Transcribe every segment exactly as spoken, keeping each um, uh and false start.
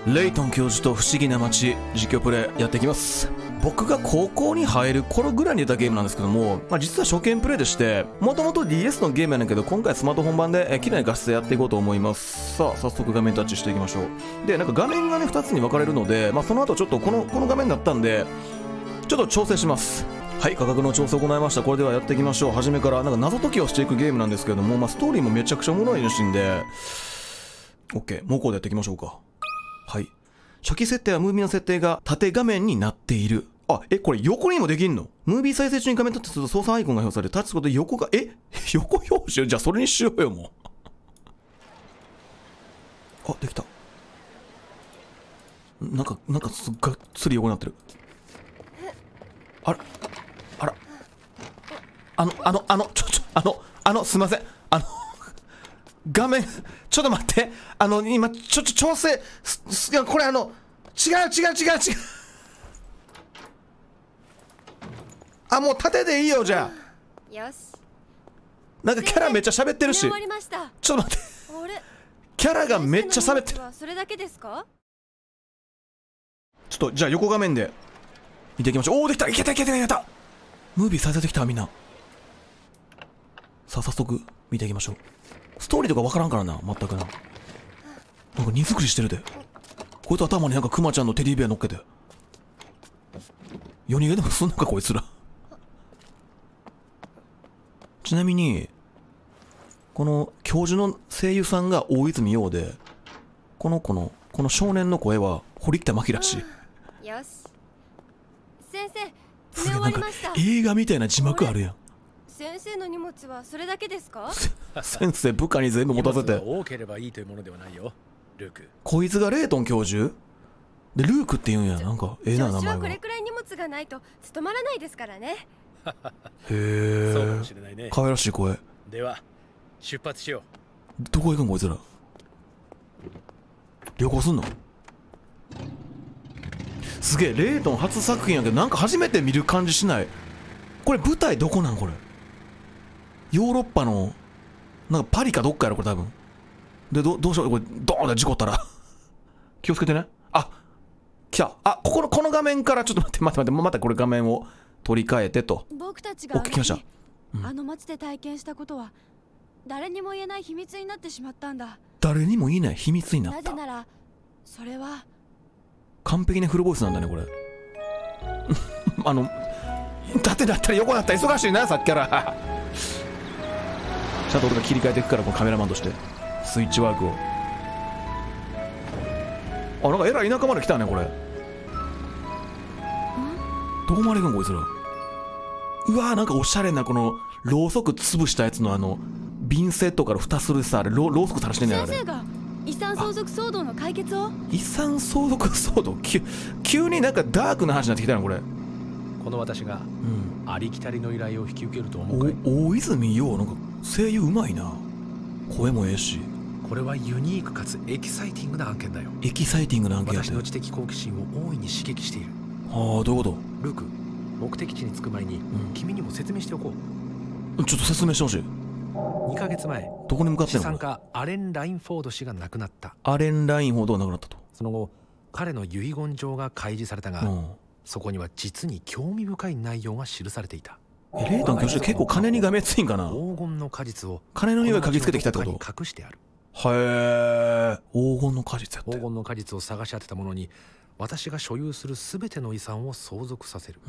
レイトン教授と不思議な街実況プレイやっていきます。僕が高校に入る頃ぐらいに出たゲームなんですけども、まあ、実は初見プレイでして、もともと ディーエス のゲームやねんけど、今回スマートフォン版でえ綺麗な画質でやっていこうと思います。さあ早速画面タッチしていきましょう。でなんか画面がねふたつに分かれるので、まあ、その後ちょっとこのこの画面だったんでちょっと調整します。はい、価格の調整を行いました。これではやっていきましょう。初めからなんか謎解きをしていくゲームなんですけども、まあ、ストーリーもめちゃくちゃおもろいらしいんで OK、 もうこうでやっていきましょうか。はい、初期設定はムービーの設定が縦画面になっている。あ、え、これ横にもできんの？ムービー再生中に画面タッチすると操作アイコンが表示され、タッチすることで横が、え横表示？じゃあそれにしようよ、もう。あ、できた。なんか、なんかすっがっつり横になってる。あら、あら。あの、あの、あの、ちょ、ちょ、あの、あの、すいません。あの、画面、ちょっと待って。あの、今、ちょ、ちょ、調整、す、す、これあの、違う違う違う違う。あ、もう縦でいいよ、じゃあ。よし。なんかキャラめっちゃ喋ってるし。ちょっと待って。キャラがめっちゃ喋ってる。それだけですか？ちょっと、じゃあ横画面で見ていきましょう。おお、できた、いけたいけたいけた。ムービー再生できた、みんな。さあ、早速見ていきましょう。ストーリーとかわからんからな、全くな。なんか荷造りしてるで。こいつ頭になんかクマちゃんのテディベア乗っけて。夜逃げでもすんのか、こいつら。ちなみに、この教授の声優さんが大泉洋で、この子の、この少年の声は堀北真希らしい。よし。先生、すげえなんか映画みたいな字幕あるやん。先生の荷物はそれだけですか？先生、部下に全部持たせて。 多ければいいというものではないよ、ルーク。 こいつがレイトン教授で、ルークって言うんや。なんかええな、名前が。 これくらい荷物がないと務まらないですからね。 へえ、そうかもしれないね。可愛らしい声。 では出発しよう。どこ行くんこいつら。旅行すんの？すげえ、レイトン初作品やけどなんか初めて見る感じしない。これ舞台どこなんこれ？ヨーロッパのなんかパリかどっかやろこれ多分。で、どどうしよう、これドーンって事故ったら気をつけてね。あ、来た。あ、ここのこの画面からちょっと待って待って待って、またこれ画面を取り替えてと。 僕たちが来ました、 うん、あの街で体験したことは誰にも言えない秘密になってしまったんだ。 誰にも言えない秘密になった。 なぜならそれは完璧なフルボイスなんだねこれ。あの縦だったり横だったり忙しいなさっきからちゃんと俺が切り替えていくから、このカメラマンとしてスイッチワークを。あ、なんかえらい田舎まで来たねこれ。どこまで行くんこいつら。うわー、なんかおしゃれなこのろうそく潰したやつのあの瓶セットから蓋するさ、あれろうそく垂らしてんねんあれ。 先生が遺産相続騒動の解決を。 遺産相続騒動、急急になんかダークな話になってきたのこれ。 この私が、うん、ありきたりの依頼を引き受けると思うかい？ 大泉洋なんか声優うまいな。声もええし。 これはユニークかつエキサイティングな案件だよ。 エキサイティングな案件や。 私の知的好奇心を大いに刺激している。 はあ、どういうこと？ ルーク、目的地に着く前に、うん、君にも説明しておこう。ちょっと説明してほしい。 にかげつまえ、 どこに向かってんの？ 資産家アレン・ラインフォード氏が亡くなった。 アレン・ラインフォードが亡くなったと。 その後、彼の遺言状が開示されたが、うん、そこには実に興味深い内容が記されていた。 え、レイトン教授結構金にがめついんかな。 黄金の果実を金の匂い嗅ぎつけてきたってこと？ 隠してある。 へえ、黄金の果実やって。 黄金の果実を探し当てた者に私が所有するすべての遺産を相続させる。うん、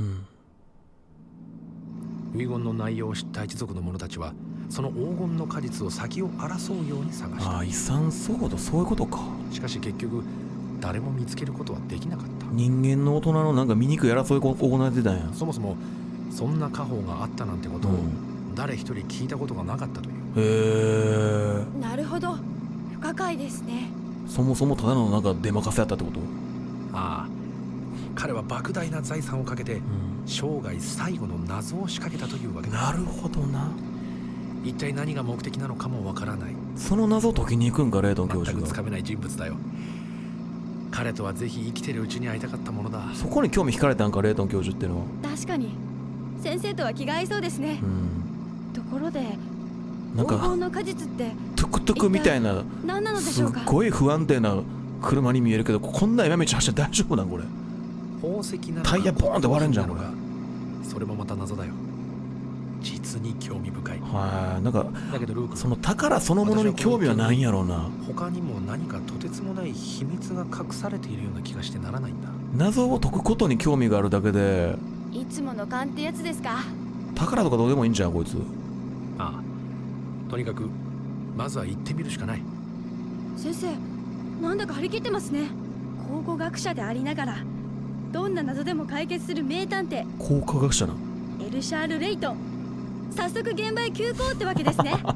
遺言の内容を知った一族の者たちはその黄金の果実を先を争うように探した。 ああ、遺産相続、そういうことか。 しかし結局誰も見つけることはできなかった。 人間の大人のなんか醜い争いが行われてたんや。 そもそもそんな家宝があったなんてことを誰一人聞いたことがなかったという。 へえ。なるほど、不可解ですね。 そもそもただのなんか出任せやったってこと？ ああ、彼は莫大な財産をかけて、うん、生涯最後の謎を仕掛けたというわけだ。 なるほどな。 一体何が目的なのかもわからない。 その謎を解きに行くんか、レイトン教授が。 全くつかめない人物だよ。彼とはぜひ生きてるうちに会いたかったものだ。 そこに興味惹かれたんか、レイトン教授ってのは。 確かに先生とは気が合いそうですね。うん、ところでなんか黄金の果実ってトゥクトゥクみたいな、 何なのでしょうか？ すっごい不安定な車に見えるけど、こんな山道走って大丈夫なんこれ。 宝石なのかタイヤボーンって割れんじゃんこれ。 それもまた謎だよ。実に興味深い。 はい、なんかだけどルーク、 その宝そのものに興味はないんやろうな。 他にも何かとてつもない秘密が隠されているような気がしてならないんだ。 謎を解くことに興味があるだけで、 いつもの勘ってやつですか。 宝とかどうでもいいんじゃんこいつ。 ああ、とにかくまずは行ってみるしかない。 先生、なんだか張り切ってますね。考古学者でありながらどんな謎でも解決する名探偵考古学者な。 エルシャール・レイトン。早速現場へ急行ってわけですね。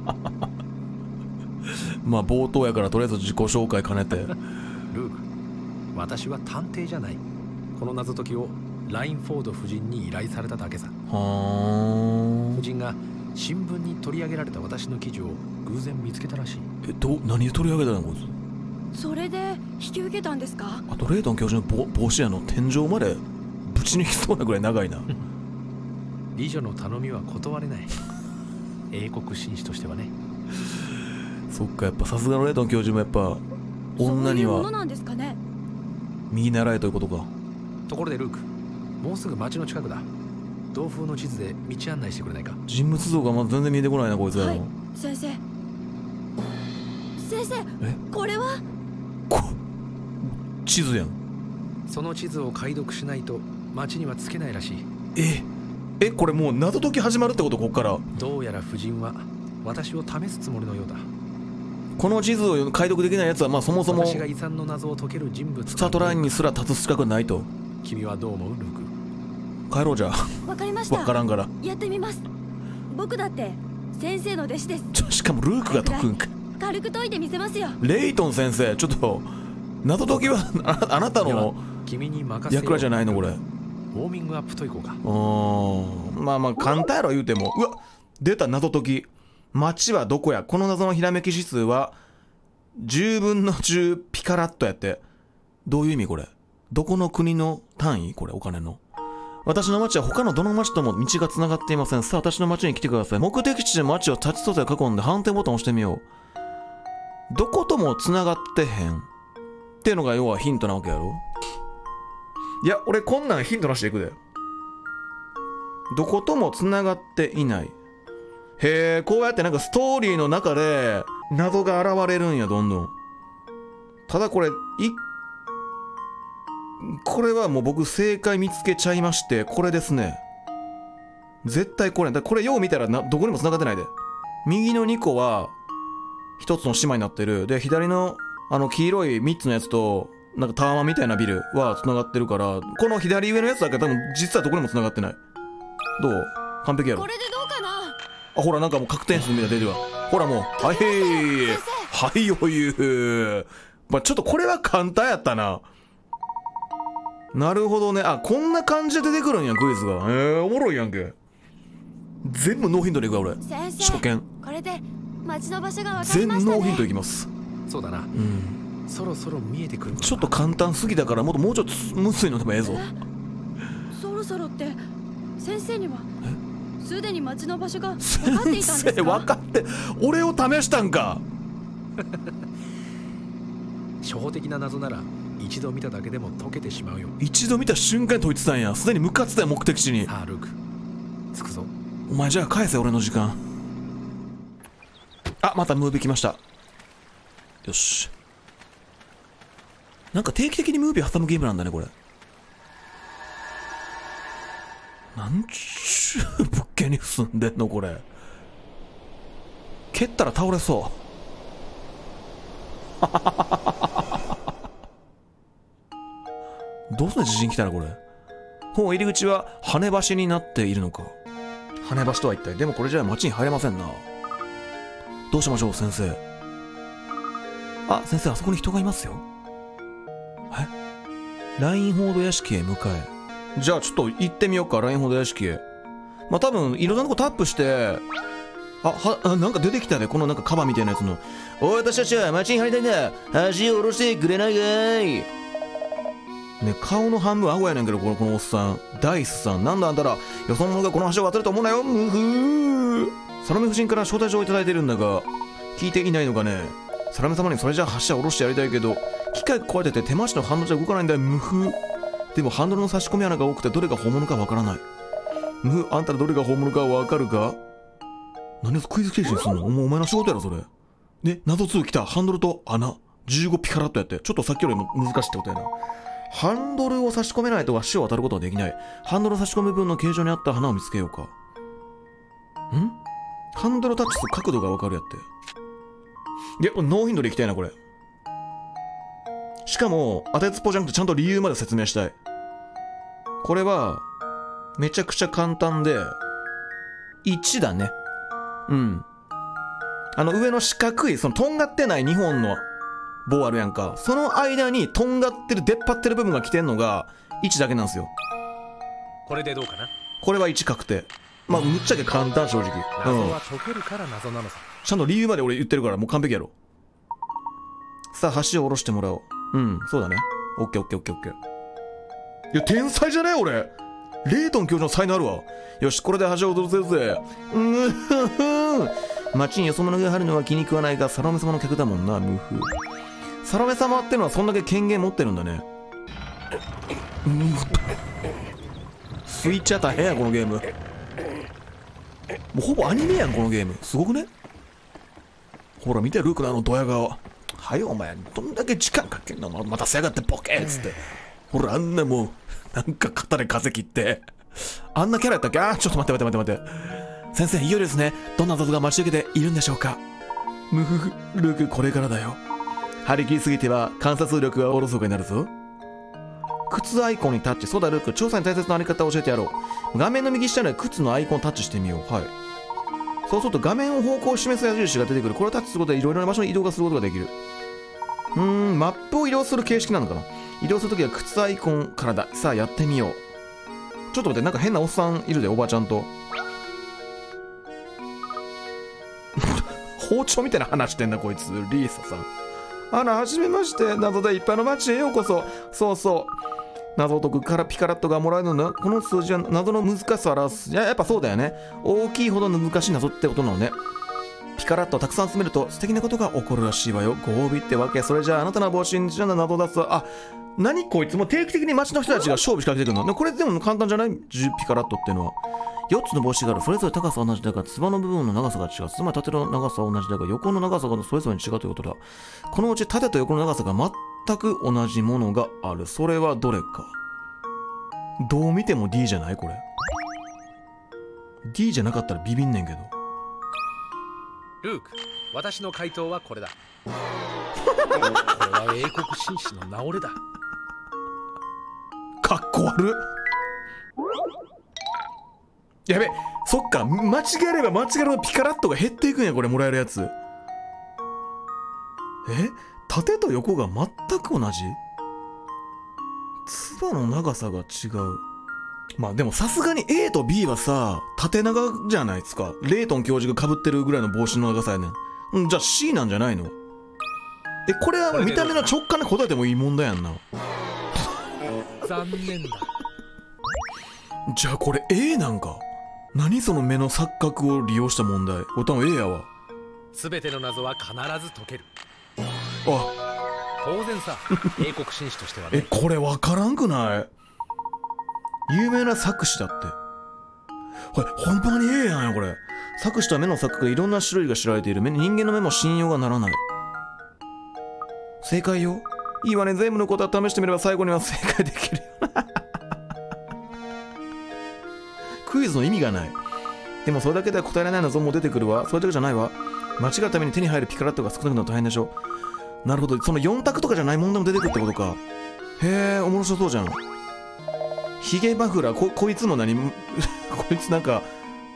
まあ冒頭やからとりあえず自己紹介兼ねて。 ルーク、私は探偵じゃない。この謎解きをラインフォード夫人に依頼されただけさ。 は夫人が新聞に取り上げられた私の記事を偶然見つけたらしい。 え、ど何で取り上げたのこいつ。 それで引き受けたんですか。 あとレイトン教授のぼ帽子やの天井までぶち抜きそうなぐらい長いな。 美女の頼みは断れない。英国紳士としてはね。 そっか、やっぱさすがのレイトン教授もやっぱ女にはそういうものなんですかね。 見習えということか。 ところでルーク、もうすぐ町の近くだ。同風の地図で道案内してくれないか。 人物像がまだ全然見えてこないなこいつらの、 はい、先生。先生、 えこれはこ地図やん。 その地図を解読しないと町には着けないらしい。 ええ、これもう謎解き始まるってこと。こっからどうやら夫人は私を試すつもりのようだ。 この地図を解読できないやつはまあそもそも私が遺産の謎を解ける人物。 スタートラインにすら立つ資格ないと。 君はどう思うルーク。 帰ろうじゃわかりました。 わからんから。 やってみます。僕だって先生の弟子です。 ちょしかもルークが解くんか。 軽く解いてみせますよ。 レイトン先生、ちょっと謎解きは あ, あなたの君に任せよう。 役割じゃないのこれ。 ウォーミングアップといこうか。 うん、まあまあ簡単やろ言うても。うわ、出た謎解き。町はどこや。この謎のひらめき指数はじゅうぶんのじゅうピカラットやって。どういう意味これ。どこの国の単位これ、お金の。私の町は他のどの町とも道がつながっていません。さあ私の町に来てください。目的地で町をタッチ素材囲んで反転ボタンを押してみよう。どこともつながってへんっていうのが要はヒントなわけやろ。いや俺こんなんヒントなしでいくで。どこともつながっていない。へえ、こうやってなんかストーリーの中で謎が現れるんや、どんどん。ただこれいこれはもう僕正解見つけちゃいまして、これですね。絶対これだ。これよう見たらなどこにもつながってないで。右のにこは一つの島になってる。で左のあの黄色いみっつのやつとなんかタワマンみたいなビルはつながってるから、この左上のやつだけ多分実はどこにもつながってない。どう？完璧やろ。 これでどうかな。 あ、ほらなんかもう確定数みたいな出てるわ。ほらもうはいへーはい余裕。まあちょっとこれは簡単やったな。なるほどね。あ、こんな感じで出てくるんやクイズが。えー、おもろいやんけ。全部ノーヒントでいくわ俺。 先生、 初見これで町の場所が分かり全ましたね。 ノーヒントいきます。 そうだな。 うん。 そろそろ見えてくる。 ちょっと簡単すぎたからもっともうちょっとむずいのでもええぞ。 そろそろって先生にはすでに町の場所が分かっていたんですか。 先生分かって俺を試したんか。 初歩的な謎なら一度見ただけでも解けてしまうよ。 一度見た瞬間に解いてたんや。すでに向かってたよ目的地に。 さあルーク、着くぞ。 お前じゃあ返せ俺の時間。あ、またムービー来ました。よし。なんか定期的にムービー挟むゲームなんだねこれ。なんちゅう物件に住んでんのこれ。蹴ったら倒れそう。どうすんの地震来たらこれ。ほう、入り口は羽橋になっているのか。羽橋とは一体。でもこれじゃあ町に入れませんな。どうしましょう先生。あ、先生あそこに人がいますよ。え、ラインホード屋敷へ向かえ。じゃあちょっと行ってみようか、ラインホード屋敷へ。まあ多分いろんなとこタップして、あ、は、あ、なんか出てきたね、このなんかカバみたいなやつの。おい、私たちは町に入りたいんだ。足を下ろしてくれないかい。ね、顔の半分アホやねんけど、この、このおっさん。ダイスさん。なんだあんたら、よそ者がこの橋を渡ると思うなよ。むふー。サロメ夫人から招待状をいただいてるんだが、聞いていないのかね。サロメ様にそれじゃあ橋は下ろしてやりたいけど、 機械が壊れてて手回しのハンドルじゃ動かないんだよ。無風。でもハンドルの差し込み穴が多くてどれが本物かわからない。無風。あんたらどれが本物かわかるか？何をクイズ形式にすんの？お前お前の仕事やろそれ。ね、謎ツー来た。ハンドルと穴じゅうごピカラッとやって、ちょっとさっきよりも難しいってことやな。ハンドルを差し込めないとわしを渡ることはできない。ハンドルを差し込む部分の形状に合った花を見つけようか。ん？ハンドルタッチする角度がわかるやって。いや、ノーヒントでいきたいなこれ。しかも当てつっぽじゃなくてちゃんと理由まで説明したい。これはめちゃくちゃ簡単でいちだね。うん。あの上の四角いそのとんがってないにほんの棒あるやんか。その間にとんがってる出っ張ってる部分が来てんのがいちだけなんですよ。 これでどうかな。 これはいち確定。まあむっちゃけ簡単正直。 謎は解けるから謎なのさ。 ちゃんと理由まで俺言ってるからもう完璧やろ。さあ橋を下ろしてもらおう。うん、そうだね。オッケーオッケーオッケーオッケー。いや天才じゃねえ俺。レイトン教授の才能あるわ。よしこれで橋を下ろせるぜ。うんふふ。街によそ者が入るのは気に食わないがサロメ様の客だもんな。ムフ。サロメ様ってのはそんだけ権限持ってるんだね。スイッチャー大変やこのゲーム。もうほぼアニメやんこのゲーム。すごくね。ほら見てルークのあのドヤ顔。はよお前どんだけ時間かけんの。またせやがってボケーっつって。ほらあんなもうなんか肩で風切ってあんなキャラやったっけ。あーちょっと待って待って待って待って。先生いよいよですね。どんな謎が待ち受けているんでしょうか。ムフフ。ルークこれからだよ。張り切りすぎては観察力がおろそかになるぞ。靴アイコンにタッチ。そうだルーク調査に大切なあり方を教えてやろう。画面の右下に靴のアイコンをタッチしてみよう。はい。そうすると画面を方向を示す矢印が出てくる。これをタッチすることでいろいろな場所に移動がすることができる。うーんマップを移動する形式なのかな。移動するときは靴アイコンからだ。さあやってみよう。ちょっと待って、なんか変なおっさんいるでおばちゃんと包丁みたいな話してんなこいつ。リーサさん。あらはじめまして。謎でいっぱいの街へようこそ。そうそう謎を解くからピカラットがもらえるのだ。この数字は謎の難しさを表す。いややっぱそうだよね。大きいほどの難しい謎ってことなのね。ピカラットをたくさん集めると素敵なことが起こるらしいわよ。ご褒美ってわけ。それじゃああなたの帽子にじゃな謎を出す。あ、何こいつも定期的に街の人たちが勝負仕掛けてくるの。これでも簡単じゃない？ピカラットっていうのはよっつの帽子がある。それぞれ高さは同じだがつばの部分の長さが違う。つまり縦の長さは同じだが横の長さがそれぞれに違うということだ。このうち縦と横の長さが全く同じものがある。それはどれか。どう見ても D じゃないこれ。 D じゃなかったらビビんねんけど。 ルーク私の回答はこれだ。これは英国紳士の名折れだ。 かっこ悪っ。やべ、そっか間違えれば間違えればピカラットが減っていくんやこれ。もらえるやつ。え縦と横が全く同じ。つばの長さが違う。まあでもさすがに A と B はさ縦長じゃないですか。レイトン教授が被ってるぐらいの帽子の長さやねん。うん、じゃあ C なんじゃないの。えこれは見た目の直感で答えてもいい問題やんな。 残念だ。 じゃあこれ A なんか。何その目の錯覚を利用した問題。これ多分 A やわ。 全ての謎は必ず解ける。 あ当然さ英国紳士としてはね。 えこれ分からんくない？有名な錯視だって。これほんまに A やんよこれ。錯視とは目の錯覚でいろんな種類が知られている。目人間の目も信用がならない。正解よ。いいわね。全部のことは試してみれば最後には正解できるよクイズの意味がない。でもそれだけでは答えられない謎も出てくるわ。それだけじゃないわ。間違うために手に入るピカラットが少なくなるの大変でしょ。なるほど。そのよん択とかじゃない問題も出てくるってことか。へえ面白そうじゃん。ヒゲマフラー こ, こいつも何こいつなんか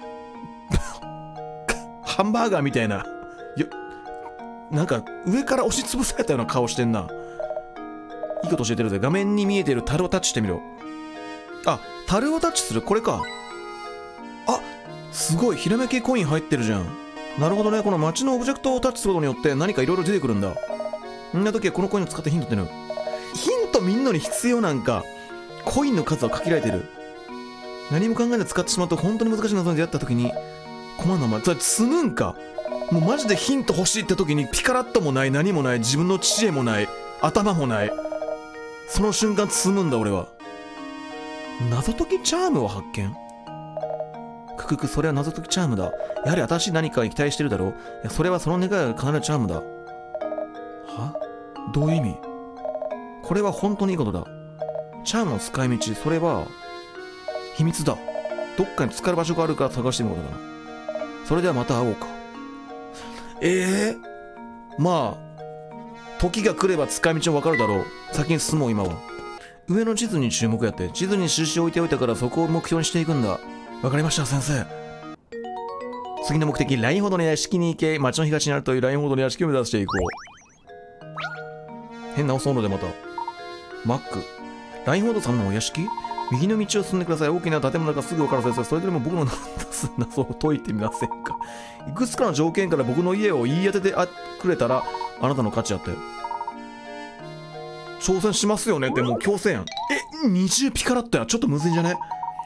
ハンバーガーみたいなよ。なんか上から押しつぶされたような顔してんな。いいこと教えてるぜ。画面に見えている樽をタッチしてみろ。あ、樽をタッチする。これか。あ、すごいひらめきコイン入ってるじゃん。なるほどね。この街のオブジェクトをタッチすることによって何かいろいろ出てくるんだ。んな時はこのコインを使ってヒントっての。ヒント見んのに必要なんか。コインの数は限られてる。何も考えず使ってしまうと本当に難しい謎に出会った時に困るのはそれ積むんか。もうマジでヒント欲しいって時にピカラットもない何もない自分の知恵もない頭もない。その瞬間積むんだ俺は。謎解きチャームを発見。くくく、それは謎解きチャームだ。やはり新しい何かに期待してるだろう。いや、それはその願いが叶えるチャームだ。は？どういう意味？これは本当にいいことだ。チャームの使い道、それは秘密だ。どっかに使える場所があるから探してみることだな。それではまた会おうか。ええー、まあ時が来れば使い道もわかるだろう。先に進もう。今は上の地図に注目やって。地図に印を置いておいたからそこを目標にしていくんだ。わかりました先生。次の目的、ラインほどの屋敷に行け。町の東にあるというラインほどの屋敷を目指していこう。変な遅いのでまたマック。ラインほどさんのお屋敷、右の道を進んでください。大きな建物がすぐ分かる先生。それでも僕の謎を解いてみませんか。いくつかの条件から僕の家を言い当ててくれたらあなたの勝ちやって。挑戦しますよねってもう強制やん。え、にじゅうピカラットや。ちょっとむずいんじゃね。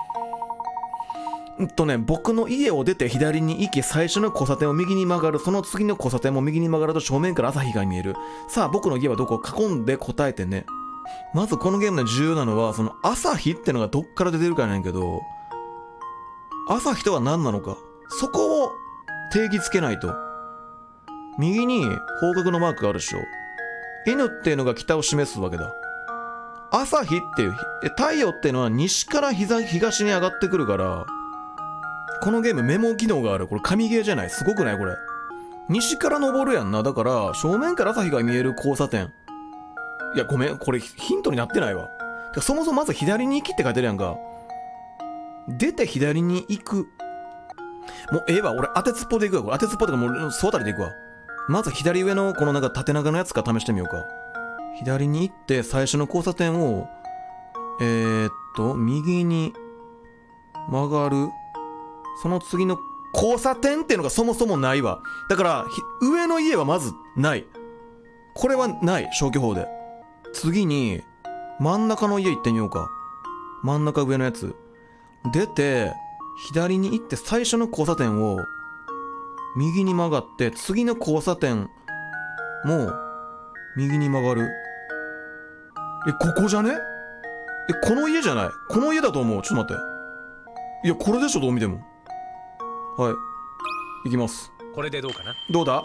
うんとね、僕の家を出て左に行き、最初の交差点を右に曲がる。その次の交差点も右に曲がると正面から朝日が見える。さあ僕の家はどこ？囲んで答えてね。まずこのゲームで重要なのは、その朝日ってのがどっから出てるかなんやけど、朝日とは何なのか、そこを定義つけないと。右に方角のマークがあるでしょ。N っていうのが北を示すわけだ。朝日っていう、太陽っていうのは西から東に上がってくるから、このゲームメモ機能がある。これ神ゲーじゃない？すごくない？これ西から昇るやんな。だから正面から朝日が見える交差点。いやごめん、これヒントになってないわ。てかそもそもまず左に行きって書いてるやんか。出て左に行く。もうええわ、俺当てつっぽで行くわ。これ当てつっぽとかもう総当たりで行くわ。まず左上のこのなんか縦長のやつから試してみようか。左に行って最初の交差点をえー、っと右に曲がる。その次の交差点っていうのがそもそもないわ。だから上の家はまずない。これはない消去法で。次に真ん中の家行ってみようか。真ん中上のやつ出て左に行って最初の交差点を右に曲がって、次の交差点も右に曲がる。え、ここじゃね？え、この家じゃない？この家だと思う。ちょっと待って。いやこれでしょ、どう見ても。はい、行きます。 これでどうかな？ どうだ？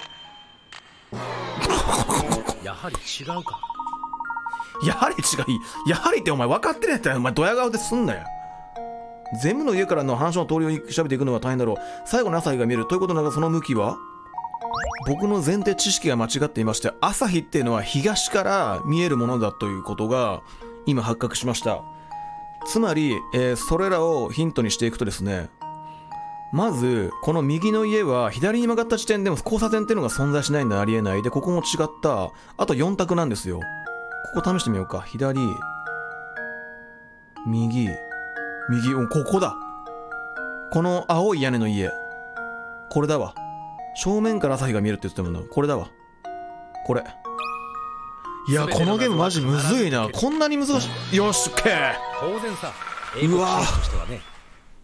やはり違うか。 やはり違い。やはりってお前分かってねえって。お前ドヤ顔ですんなよ。全部の家からの話の通りを調べていくのは大変だろう。最後の朝日が見えるということなら、その向きは僕の前提知識が間違っていまして、朝日っていうのは東から見えるものだということが今発覚しました。つまり、えー、それらをヒントにしていくとですね、まずこの右の家は左に曲がった地点でも交差点っていうのが存在しないんでありえない。でここも違った。あとよん択なんですよ。ここ試してみようか。左右右、ここだ。この青い屋根の家、これだわ。正面から朝日が見えるって言ってたもんな。これだわ、これ。いやこのゲームマジむずいな。こんなに難しい。よし、オッケー。 当然さ。 うわとしてはね。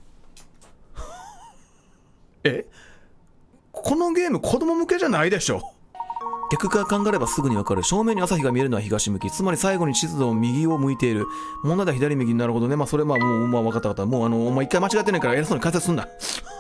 え、このゲーム子供向けじゃないでしょ。逆から考えればすぐにわかる。正面に朝日が見えるのは東向き。つまり最後に地図の右を向いている。問題は左右になるほどね。まあそれまあもう、まあ、分かった分かった。もうあのお前一回間違ってないから偉そうに解説すんな。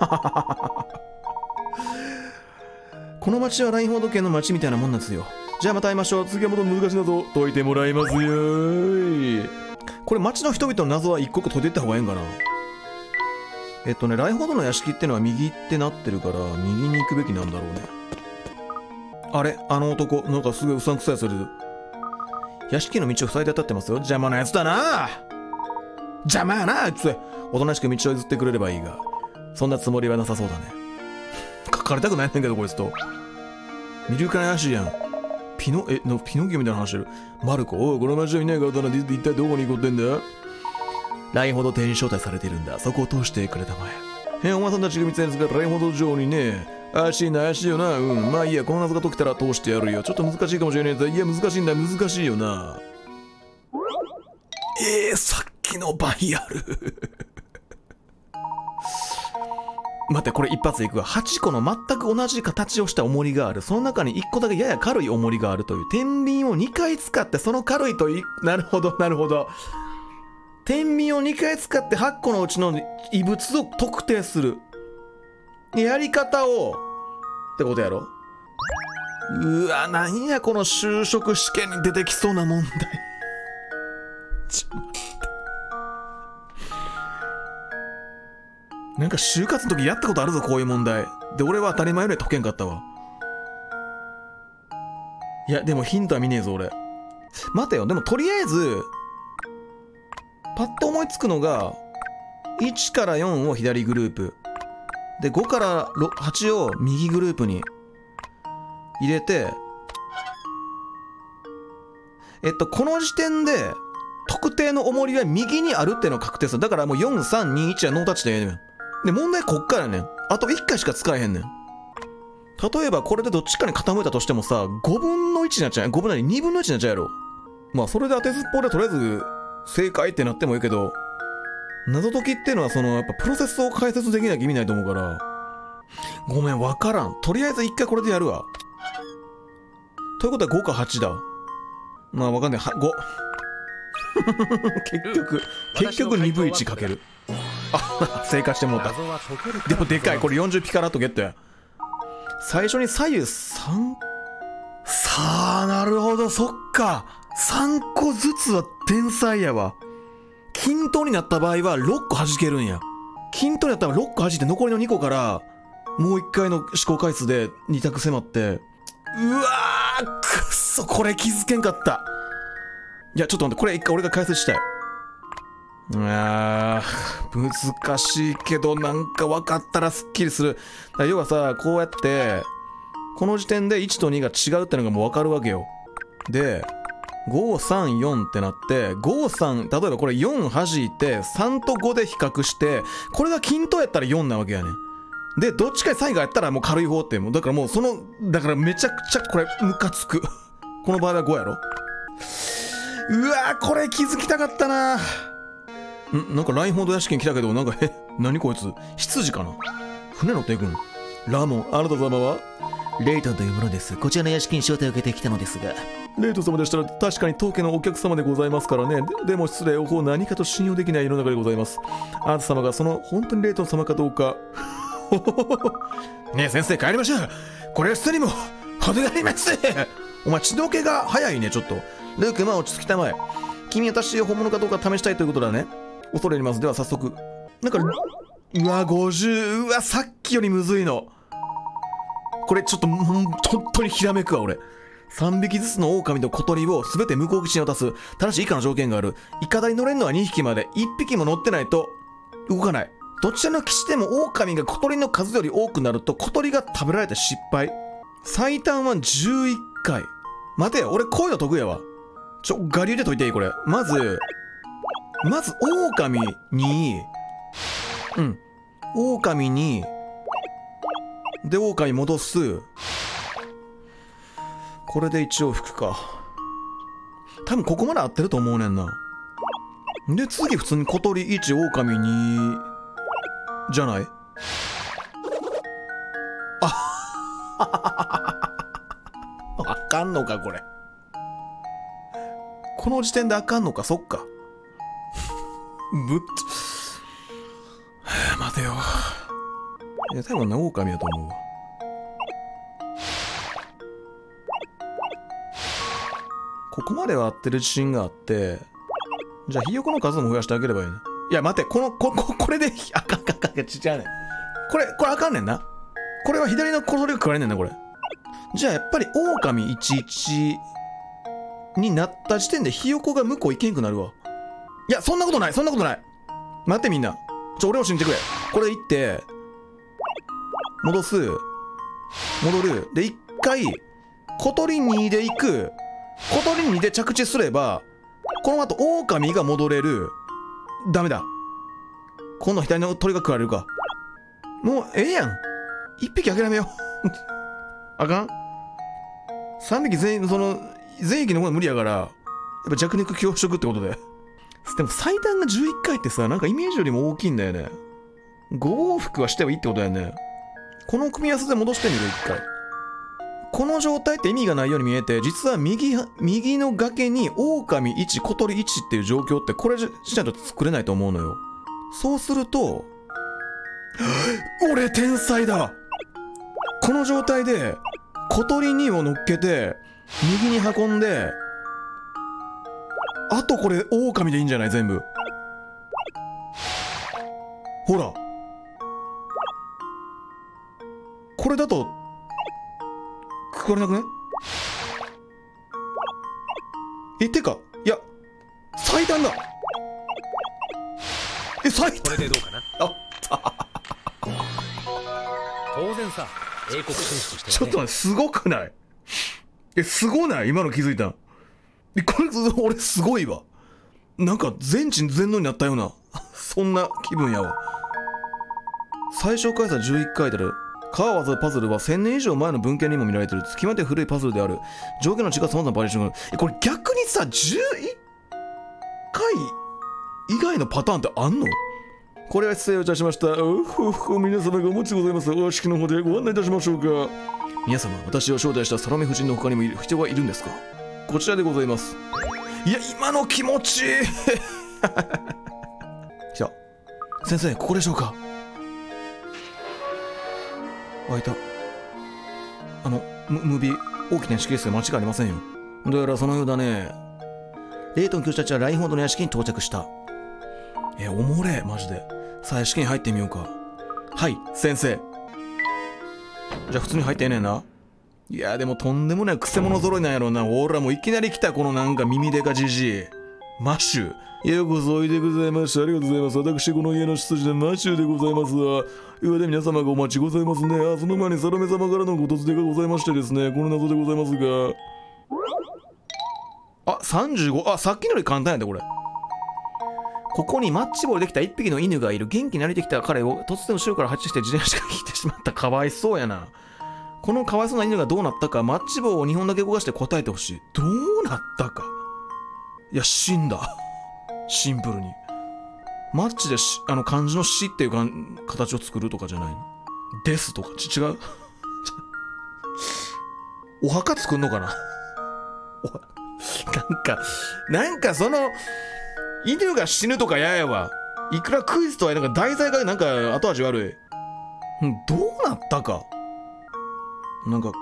この街はラインフォード系の街みたいなもんなんですよ。じゃあまた会いましょう。次はもっと難しい謎解いてもらいますよー。これ街の人々の謎は一個一個解いていった方がいいんかな。えっとね、ラインフォードの屋敷ってのは右ってなってるから右に行くべきなんだろうね。あれ、あの男なんかすごいうさんくさいする。屋敷の道を塞いで当たってますよ。邪魔なやつだな。邪魔やなあいつ。おとなしく道を譲ってくれればいいが、そんなつもりはなさそうだね。書かれたくないねんけどこいつと。見るから怪しいやん。ピノえのピノキオみたいな話してる。マルコ、おいこの街を見ないからだな。一体どこに行こうってんだ。ラインほど店に招待されているんだ。そこを通してくれたまえ。へえ、お前さんたちが見つけるんですがラインほど城にね。怪しいな怪しいよな。うん、まあいいや、この謎が解けたら通してやるよ。ちょっと難しいかもしれないけど、いや難しいんだ、難しいよな。えー、さっきのバイアル。 待って、これ一発でいくわ。はちこの全く同じ形をした重りがある。その中にいっこだけやや軽い重りがあるという。天秤をにかい使ってその軽いとい、なるほどなるほど。天秤をにかい使ってはっこのうちの異物を特定する。やり方をってことやろ。うわ、なんやこの就職試験に出てきそうな問題。ちょっと待って。なんか就活の時やったことあるぞ、こういう問題。で、俺は当たり前より解けんかったわ。いや、でもヒントは見ねえぞ、俺。待てよ、でもとりあえず、パッと思いつくのが、いちからよんを左グループ。で、ごからはちを右グループに入れて、えっと、この時点で、特定の重りは右にあるっていうのを確定する。だからもうよん、さん、に、いちはノータッチでええねん。で、問題こっからやねん。あといっかいしか使えへんねん。例えばこれでどっちかに傾いたとしてもさ、ごぶんのいちになっちゃう。ごぶんのいち、にぶんのいちになっちゃうやろ。まあそれで当てずっぽうでとりあえず正解ってなってもいいけど、謎解きっていうのはそのやっぱプロセスを解説できなきゃ意味ないと思うから、ごめん、わからん。とりあえずいっかいこれでやるわ。ということはごかはちだ。まあわかんない。は、ご。結局、結局にぶいちかける。あ、正解してもうた。でもでかい。これよんじゅうピカラットゲットや。最初に左右さん。さあ、なるほど、そっか。さんこずつは天才やわ。均等になった場合はろっこ弾けるんや。均等になったらろっこ弾いて残りのにこからもういっかいの試行回数でに択迫って、うわー、くっそ、これ気づけんかった。いや、ちょっと待って、これ一回俺が解説したい。あー、難しいけどなんか分かったらすっきりする。だから要はさ、こうやってこの時点でいちとにが違うってのがもう分かるわけよ。でご、さん、よんってなって、ご、さん、例えばこれよん弾いてさんとごで比較して、これが均等やったらよんなわけやねん。でどっちか最後やったらもう軽い方って、もうだからもうそのだからめちゃくちゃこれムカつく。この場合はごやろ。うわー、これ気づきたかったな。ん、なんかラインほど屋敷に来たけど、なんかえ何こいつ羊かな。船乗っていくん。ラモン、あなた様はレイトンというものです。こちらの屋敷に招待を受けてきたのですが。 レイトン様でしたら確かに当家のお客様でございますからね。で, でも失礼をこう何かと信用できない世の中でございます。あなた様がその本当にレイトン様かどうか。ねえ先生、帰りましょう。これは捨てにも程があります。お前血の気が早いね。ちょっとルーク、まあ落ち着きたまえ。君私本物かどうか試したいということだね。恐れ入ります。では早速。なんかうわごじゅう、うわさっきよりむずいの。これちょっと本当にひらめくわ俺。さんびきずつの狼と小鳥をすべて向こう岸に渡す。ただし以下の条件がある。イカダに乗れるのはにひきまで。いっぴきも乗ってないと動かない。どちらの岸でも狼が小鳥の数より多くなると小鳥が食べられて失敗。最短はじゅういっかい。待てよ、俺こういうの得意やわ。ちょ我流で解いていいこれ。まずまず狼にうん狼にで狼戻す。これで一応服か。多分ここまで合ってると思うねんな。で次普通に小鳥いち狼にじゃない。ああかんのかこれ。この時点であかんのか。そっか。ぶっはあ、待てよ。いや多分な狼やと思うわ。ここまでは合ってる自信があって、じゃあひよこの数も増やしてあげればいいね。いや待って、このこここれであかんかんかんかんちっちゃいねん。これこれあかんねんな。これは左の小鳥が食われんねんなこれ。じゃあやっぱり狼いちいちになった時点でひよこが向こう行けんくなるわ。いやそんなことない、そんなことない。待ってみんな、ちょ俺を信じてくれ。これ行って戻す、戻るでいっかい小鳥にで行く。小鳥にで着地すればこの後狼が戻れる。ダメだ、今度左の鳥が食われるか。もうええやん、いっぴき諦めよう。あかん、さんびき全員その全域の方が無理やから、やっぱ弱肉強食ってことで。でも最短がじゅういっかいってさ、なんかイメージよりも大きいんだよね。 ご往復はしてもいいってことだよね。この組み合わせで戻してみる一回。この状態って意味がないように見えて、実は右右の崖に狼いち小鳥いちっていう状況ってこれしないと作れないと思うのよ。そうすると俺天才だ。この状態で小鳥にを乗っけて右に運んで、あとこれ狼でいいんじゃない？全部ほら、これだとくくられなくね？え、てか、いや最短だ。え、最短。 これでどうかな。 あ当然さ、英国紳士としてはね。 ちょっと待って、すごくない？え、すごない？今の気づいたん。え、これ俺すごいわ。なんか全知全能になったようなそんな気分やわ。最小回数はじゅういっかいである。川を渡るパズルはせんねん以上前の文献にも見られている。極めて古いパズルである。条件の違うさまざまなバリエーションがある。え、これ逆にさ、じゅういっかい以外のパターンってあんの？これは失礼をいたしました。うふふ、皆様がお持ちでございます。お屋敷の方でご案内いたしましょうか。皆様、私を招待したサロメ夫人の他にもいる人がいるんですか？こちらでございます。いや、今の気持ちいいじゃあ、先生、ここでしょうか？あ、いた。あの、ムムービー、大きな指揮室で間違いありませんよ。どうやらそのようだね。レイトン教師たちはラインホードの屋敷に到着した。え、おもれ、マジで。さあ、屋敷に入ってみようか。はい、先生。じゃあ、普通に入ってええねんな。いや、でもとんでもないクセ者揃いなんやろうな。おら、もういきなり来た、このなんか耳でかじじい。マッシュ。ようこそおいでございました。ありがとうございます。私、この家の執事でマッシュでございますわ。上で皆様がお待ちございますね。あ、その前にサロメ様からのご突然がございましてですね、この謎でございますが。あ、さんじゅうご。あ、さっきのより簡単やで、これ。ここにマッチ棒でできた一匹の犬がいる。元気になりてきた彼を突然後ろから発して自転車が引いてしまった。かわいそうやな。このかわいそうな犬がどうなったか、マッチ棒をにほんだけ動かして答えてほしい。どうなったか。いや、死んだ。シンプルに。マッチでしあの漢字の死っていうか形を作るとかじゃないの。ですとか、ち違うお墓作んのかななんか、なんかその、犬が死ぬとか嫌やわ。いくらクイズとはなんか題材がなんか後味悪い。んどうなったか。なんか、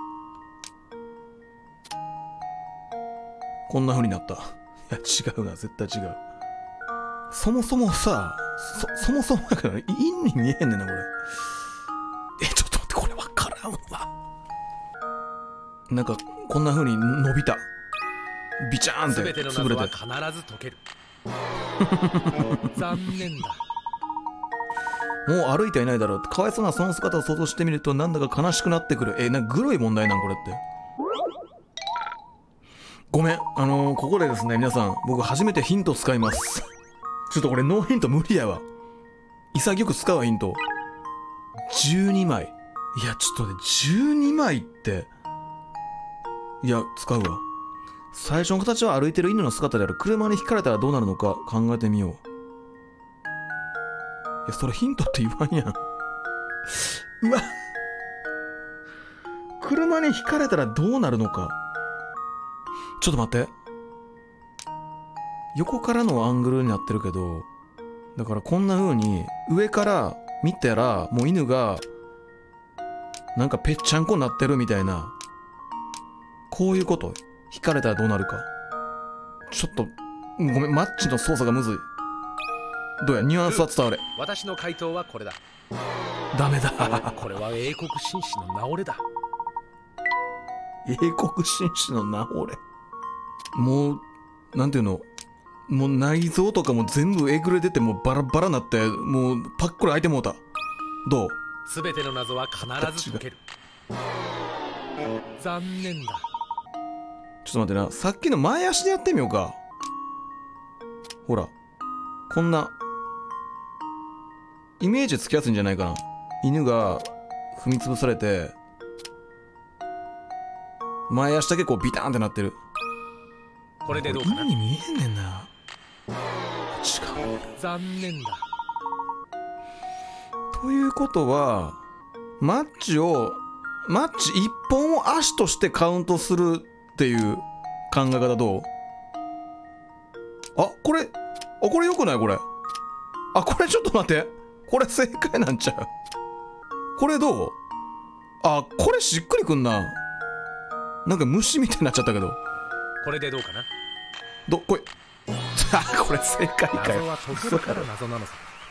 こんな風になった。いや、違うな、絶対違う。そもそもさ、そ、そもそもだから、犬に見えへんねんな、これ。え、ちょっと待って、これわからんわ。なんか、こんな風に伸びた。ビチャーンって全ての潰れ謎て。 は必ず解ける残念だ。 もう歩いてはいないだろう。かわいそうなその姿を想像してみるとなんだか悲しくなってくる。え、なんかグロい問題なんこれって。ごめん。あのー、ここでですね、皆さん、僕初めてヒント使います。ちょっとこれノーヒント無理やわ。潔く使うわ、ヒント。じゅうにまい。いや、ちょっとね、じゅうにまいって。いや、使うわ。最初の形は歩いてる犬の姿である。車にひかれたらどうなるのか考えてみよう。いや、それヒントって言わんやん。うわ。車にひかれたらどうなるのか。ちょっと待って。横からのアングルになってるけど、だからこんな風に上から見たらもう犬がなんかぺっちゃんこになってるみたいな、こういうこと。引かれたらどうなるか。ちょっとごめん、マッチの操作がむずい。どうや、ニュアンスは伝われ。 私の回答はこれだ。 ダメだ。 これは英国紳士の名折れだ。 英国紳士の名折れ。もうなんていうの、もう内臓とかも全部えぐれ出て、もうバラバラなって、もうパックリ開いてもうた。どう？ 全ての謎は必ず解ける。残念だ。 ちょっと待ってな、さっきの前足でやってみようか。ほら、こんなイメージつきやすいんじゃないかな。犬が踏み潰されて前足だけこうビターンってなってる。 これでどうかな。 犬に見えんねんな。違う。 残念だ。 どということはマッチをマッチいっぽんを足としてカウントするっていう考え方どう？あ、これあこれよくない？これあこれちょっと待って、これ正解なんちゃう？これどう？あこれしっくりくんな。なんか虫みたいになっちゃったけど、 これでどうかな。 どこれあこれ正解かよ。 謎は解けるから謎なのさ。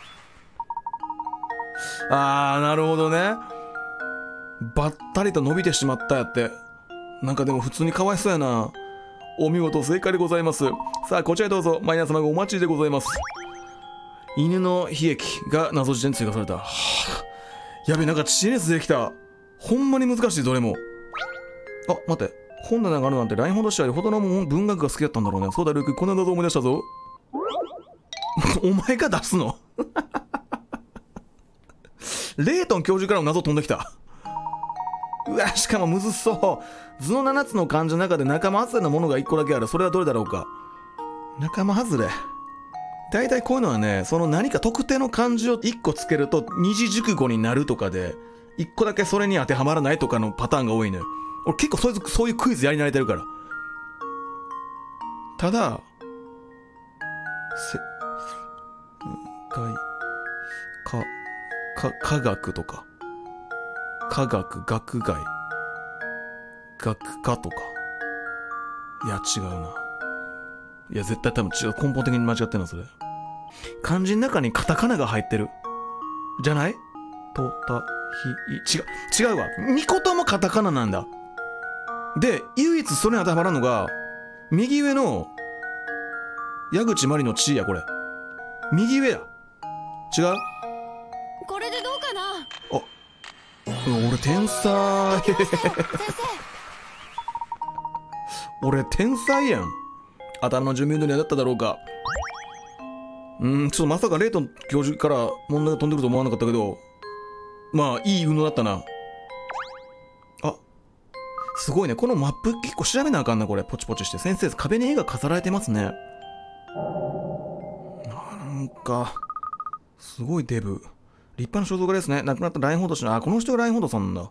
あーなるほどね。ばったりと伸びてしまったやって。なんかでも普通にかわいそうやな。お見事正解でございます。さあこちらへどうぞ。マイナス様がお待ちでございます。犬の悲劇が謎辞典に追加された。はあ、やべえ、なんか知恵熱できた。ほんまに難しいどれも。あ待って、本棚があるなんてラインほどしありほどの文学が好きだったんだろうね。そうだルーク、この謎を思い出したぞ。お前が出すのレイトン教授からの謎飛んできた。うわしかもむずそう。図のななつの漢字の中で仲間外れのものがいっこだけある。それはどれだろうか。仲間外れ、大体こういうのはね、その何か特定の漢字をいっこつけると二字熟語になるとかで、いっこだけそれに当てはまらないとかのパターンが多いのよ。俺結構そういう、そういうクイズやり慣れてるから。ただせかか科学とか科学学外学科とか、いや違うな。いや絶対多分違う、根本的に間違ってるのそれ。漢字の中にカタカナが入ってるじゃない？とたひい違う違うわ。にこともカタカナなんだ。で唯一それに当てはまらんのが右上の矢口真理の地や。これ右上や。違う？ これでどうかな。 あ、俺天才先生俺天才やん。頭の準備運動にはなっただろうか。うーんちょっとまさかレイトン教授から問題が飛んでくると思わなかったけど、まあいい運動だったな。あすごいね、このマップ結構調べなあかんな。これポチポチして。先生壁に絵が飾られてますね。なんかすごいデブ、立派な肖像画ですね。亡くなったラインホード氏の、あこの人がラインホードさんなんだ。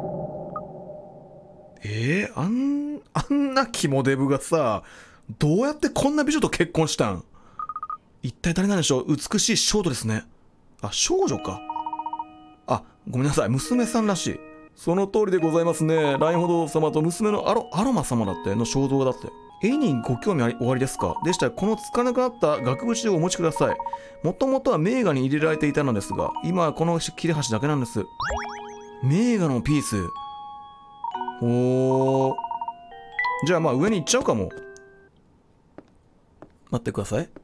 えー、あんあんな肝デブがさどうやってこんな美女と結婚したん？一体誰なんでしょう。美しい少女ですね。あ少女か。あごめんなさい、娘さんらしい。その通りでございますね。ラインホド様と娘のアロアロマ様だっての肖像画だって。絵にご興味ありおありですか？でしたらこのつかなくなった額縁をお持ちください。もともとは名画に入れられていたのですが、今はこの切れ端だけなんです。名画のピース。おー、じゃあまあ上に行っちゃうかも。待ってください。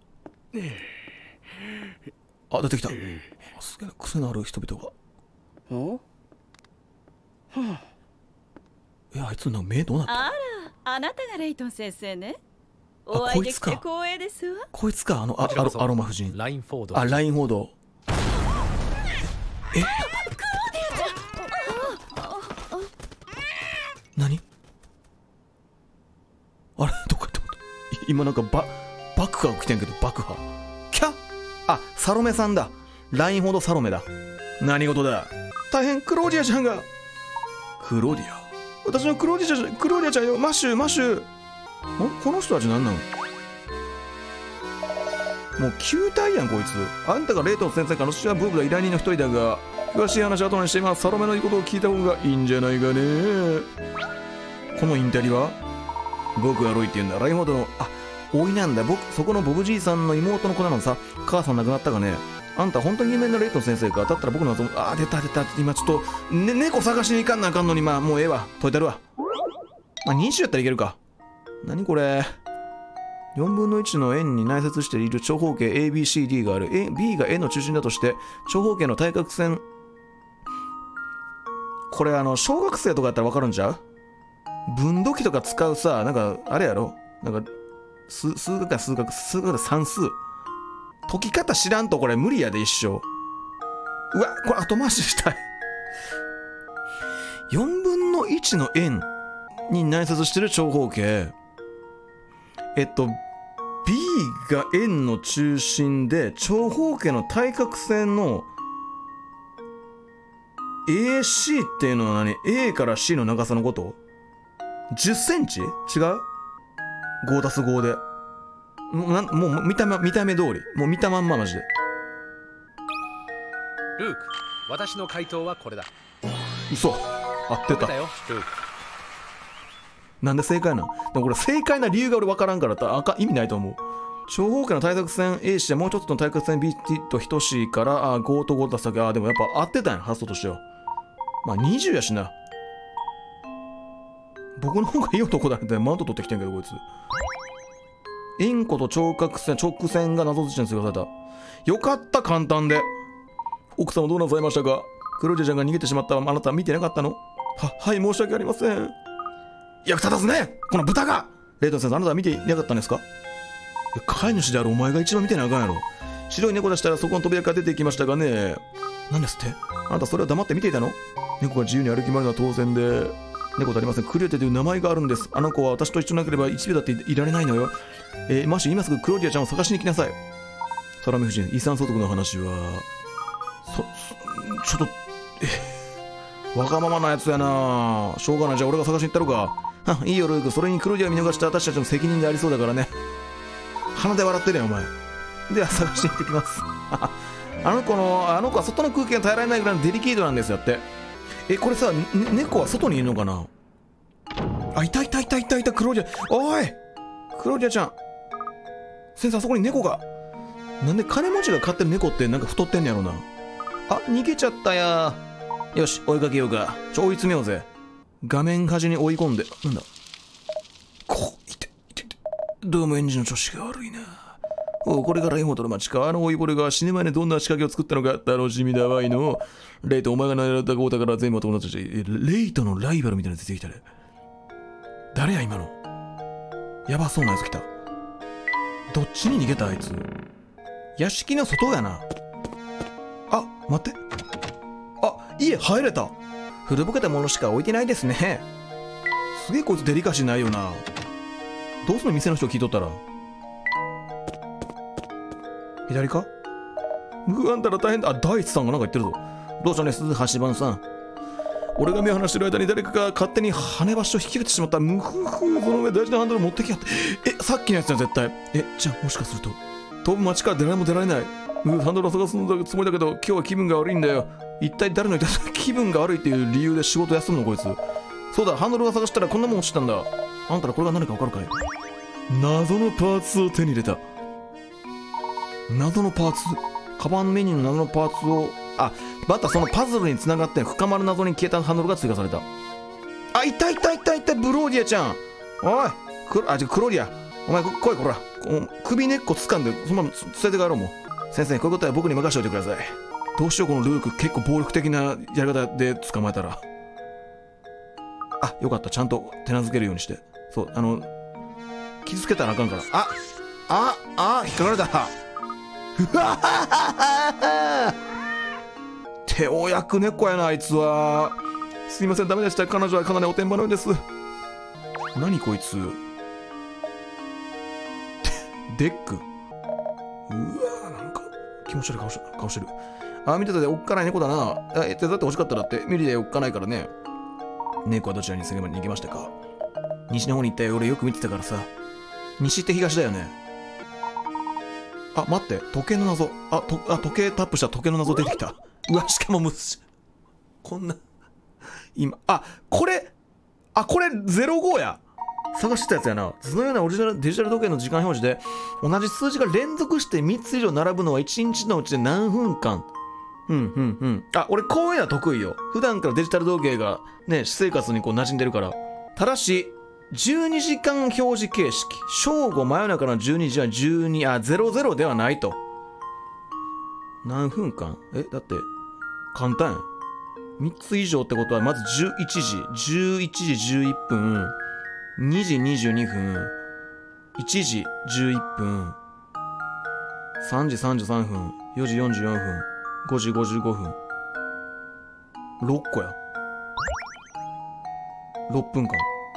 あ出てきた。すげえ癖のある人々が。 おえあいつなんか目どうなった？ あら、あなたがレイトン先生ね。お会いできて光栄ですわ。 こいつか、あのあアロアロマ夫人。 ラインフォード。 あラインフォード。え何？あれどこかってこと今なんかバ爆破起きてんけど、爆破キャッ。あサロメさんだ。ラインフォードサロメだ。何事だ。大変クローディアちゃんが。クローディア、私のクローディアちゃん、クローディアちゃんよ。マッシュマッシュ。この人たち何なの？もう球体やんこいつ。あんたがレイトン先生からのシアブーブの依頼人の一人だが、詳しい話は後にして今サロメの言うことを聞いた方がいいんじゃないかね。このインタリは僕はロイって言うんだ。ラインフォードのあおいなんだ。僕そこのボブじいさんの妹の子なのさ。母さん亡くなったがね。あんた本当に有名なレイトン先生か。だったら僕の謎もあ出た出た。今ちょっと、ね、猫探しに行かんなあかんのに、まあもうええわ解いたるわ。まあにじゅうやったらいけるか。何これ。よんぶんのいちの円に内接している長方形 エービーシーディー がある。A、B が円の中心だとして長方形の対角線。これあの小学生とかやったら分かるんちゃう？分度器とか使うさ、なんかあれやろ、なんか数数学や数学数学で算数解き方知らんとこれ無理やで一生。うわこれ後回ししたい。よんぶんのいちの円に内接してる長方形、えっと B が円の中心で長方形の対角線のエーシー っていうのは何？ A から C の長さのこと？ じゅっセンチ？違う？ ごたすご で。もう、なんもう見た目、見た目通り。もう見たまんまマジで。 ルーク、私の回答はこれだ。 嘘。合ってた。 これだよ、ルーク。 なんで正解なん？でもこれ正解な理由が俺分からんからあか意味ないと思う。長方形の対角線 A 子はもう一つの対角線 B と等しいからあごとご足すだけ。あでもやっぱ合ってたんや、発想としては。まあにじゅうやしな。僕の方がいい男だねってマウント取ってきてんけどこいつ。インコと長角線直線が謎々に追加された。よかった、簡単で。奥様どうなさいましたか？クロージャちゃんが逃げてしまったあなた見てなかったの？ははい、申し訳ありません。役立たずね、この豚が。レイトン先生、あなたは見ていなかったんですか？いや、飼い主であるお前が一番見てなあかんやろ。白い猫出したらそこの扉から出ていきましたがね。何ですって？あなたそれを黙って見ていたの？猫が自由に歩き回るのは当然で。猫とありません。クリオテという名前があるんです。あの子は私と一緒なければ一秒だっていられないのよ。えー、マシュ今すぐクローディアちゃんを探しに行きなさい。サラミ夫人、遺産相続の話はそちょっとえわがままなやつやな。しょうがない、じゃあ俺が探しに行ったろか。いいよルーク、それにクローディア見逃した私たちの責任でありそうだからね。鼻で笑ってるやんお前。では探しに行ってきますあの子のあの子は外の空気が耐えられないぐらいのデリケートなんですよって。え、これさ、ね、猫は外にいるのかな。あ、いたいたいたいたいた、クローディア。おいクローディアちゃん、先生、あそこに猫が。なんで金持ちが飼ってる猫ってなんか太ってんねやろな。あ、逃げちゃったや。よし、追いかけようか。ちょ追い詰めようぜ。画面端に追い込んで。なんだこう、いていていて。どうもエンジンの調子が悪いな。おこれからイモトの町か。あの老いぼれが死ぬ前にどんな仕掛けを作ったのか楽しみだわいの。レイト、お前が狙った豪太から全部友達で、レイトのライバルみたいなの出てきたね。誰や今の。やばそうなやつ来た。どっちに逃げたあいつ。屋敷の外やな。あ、待って。あ、家入れた。古ぼけたものしか置いてないですね。すげえこいつデリカシーないよな。どうするの店の人聞いとったら。左か？うわ、あんたら大変だ。あ、大地さんがなんか言ってるぞ。どうしたね、鈴橋番さん。俺が目を離してる間に誰かが勝手に羽橋を引き入れてしまった。むふふ、その上大事なハンドル持ってきやって。え、さっきのやつじゃん、絶対。え、じゃあもしかすると、飛ぶ街から誰も出られない。うハンドルを探すつもりだけど、今日は気分が悪いんだよ。一体誰の言った気分が悪いっていう理由で仕事休むのこいつ。そうだ、ハンドルが探したらこんなもん落ちたんだ。あんたらこれが何か分かるかい？謎のパーツを手に入れた。謎のパーツ、カバンメニューの謎のパーツを、あ、またそのパズルにつながって深まる謎に消えたハンドルが追加された。あ、いたいたいたいた、ブローディアちゃん。おいクロ、あ、違う、クロディア、お前来い、こら、首根っこ掴んでそのまま連れて帰ろう。もう先生、こういうことは僕に任せておいてください。どうしよう、このルーク結構暴力的なやり方で捕まえたら。あ、よかった、ちゃんと手なずけるようにして。そう、あの傷つけたらあかんから。あああ、引っかかれた。うわはは手を焼く猫やな、あいつは。すいません、ダメでした。彼女はかなりおてんばのようです。何こいつ。デック。うわ、なんか気持ち悪い顔し顔してる。あ、見てたでおっかない猫だな。え、手伝って欲しかったらって見るでおっかないからね。猫はどちらに逃げましたか？西の方に行ったよ。俺よく見てたからさ。西って東だよね。あ、待って、時計の謎。あ、とあ時計タップしたら時計の謎出てきた。うわ、しかもむすこんな今、あ、これあ、これゼロごや。探してたやつやな。図のようなオリジナルデジタル時計の時間表示で同じ数字が連続してみっつ以上並ぶのはいちにちのうちで何分間。うんうんうん。あ、俺こういうのは得意よ。普段からデジタル時計がね、私生活にこう馴染んでるから。ただしじゅうにじかん表示形式。正午真夜中のじゅうにじはじゅうに、あ、ゼロゼロではないと。何分間？え、だって、簡単やん。みっつ以上ってことは、まずじゅういちじ、じゅういちじじゅういっぷん、にじにじゅうにふん、いちじじゅういっぷん、さんじさんじゅうさんふん、よじよんじゅうよんふん、ごじごじゅうごふん。ろっこや。ろっぷんかん。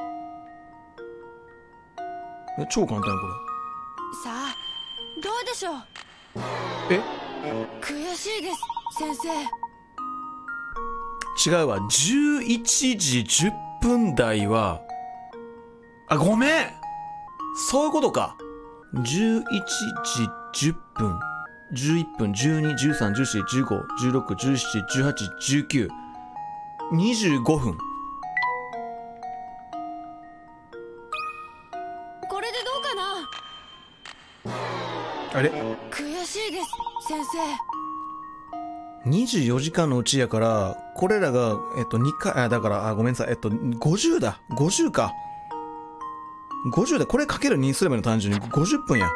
え、超簡単やこさあどうでしょう。 れ。え、 悔しいです先生。 違うわ。じゅういちじじゅっぷん台は、あ、ごめんそういうことか。じゅういちじじゅっぷん、じゅういっぷん、じゅうに、じゅうさん、じゅうよん、じゅうご、じゅうろく、じゅうなな、じゅうはち、じゅうきゅう、にじゅうごふん。 これでどうかな。 あれ悔しいです先生。 にじゅうよじかんのうちやから、これらが、えっと、にかい、あ、だから、あ、ごめんなさい、えっと、ごじゅうだ。ごじゅうか。ごじゅうだ。これかけるにすればいいの、単純に。ごじゅっぷんや。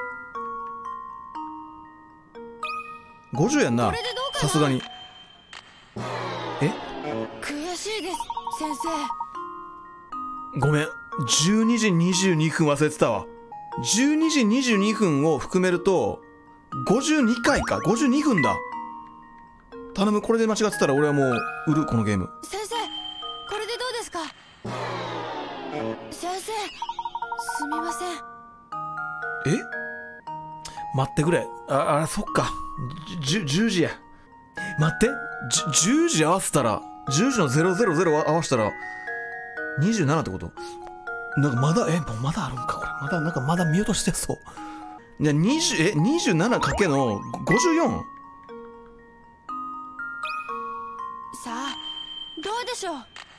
ごじゅうやんな。 これでどうかな。 さすがに。え悔しいです先生。 ごめん。じゅうにじにじゅうにふん忘れてたわ。じゅうにじにじゅうにふんを含めると、ごじゅうにかいか。ごじゅうにふんだ。頼む、これで間違ってたら俺はもう売る、このゲーム。 先生、これでどうですか。先生、すみません。 え待ってくれ。あ、あ、そっか。じゅじゅうじや。待って。じじゅうじ合わせたら、じゅうじのゼロゼロゼロ合わせたら、にじゅうななってこと？なんかまだ、え、もうまだあるんか、これ。まだ、なんかまだ見落としてそう。じゃあ、にじゅう、え、にじゅうななかけのごじゅうよん？ さあ、どうでしょう。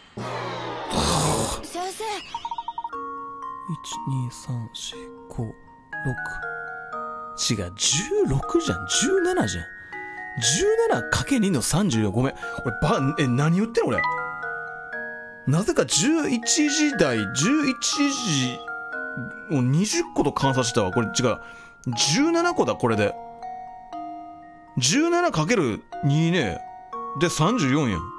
先生。 いち、に、さん、よん、ご、ろく。違う、じゅうろくじゃん。じゅうななじゃん。じゅうななかけに のさんじゅうよん。ごめん。俺、ば、え、何言ってんの俺。なぜかじゅういちじ台、じゅういちじをにじゅっこと観察したわ。これ違う。じゅうななこだ、これで。じゅうななかけるに ね。で、さんじゅうよんやん。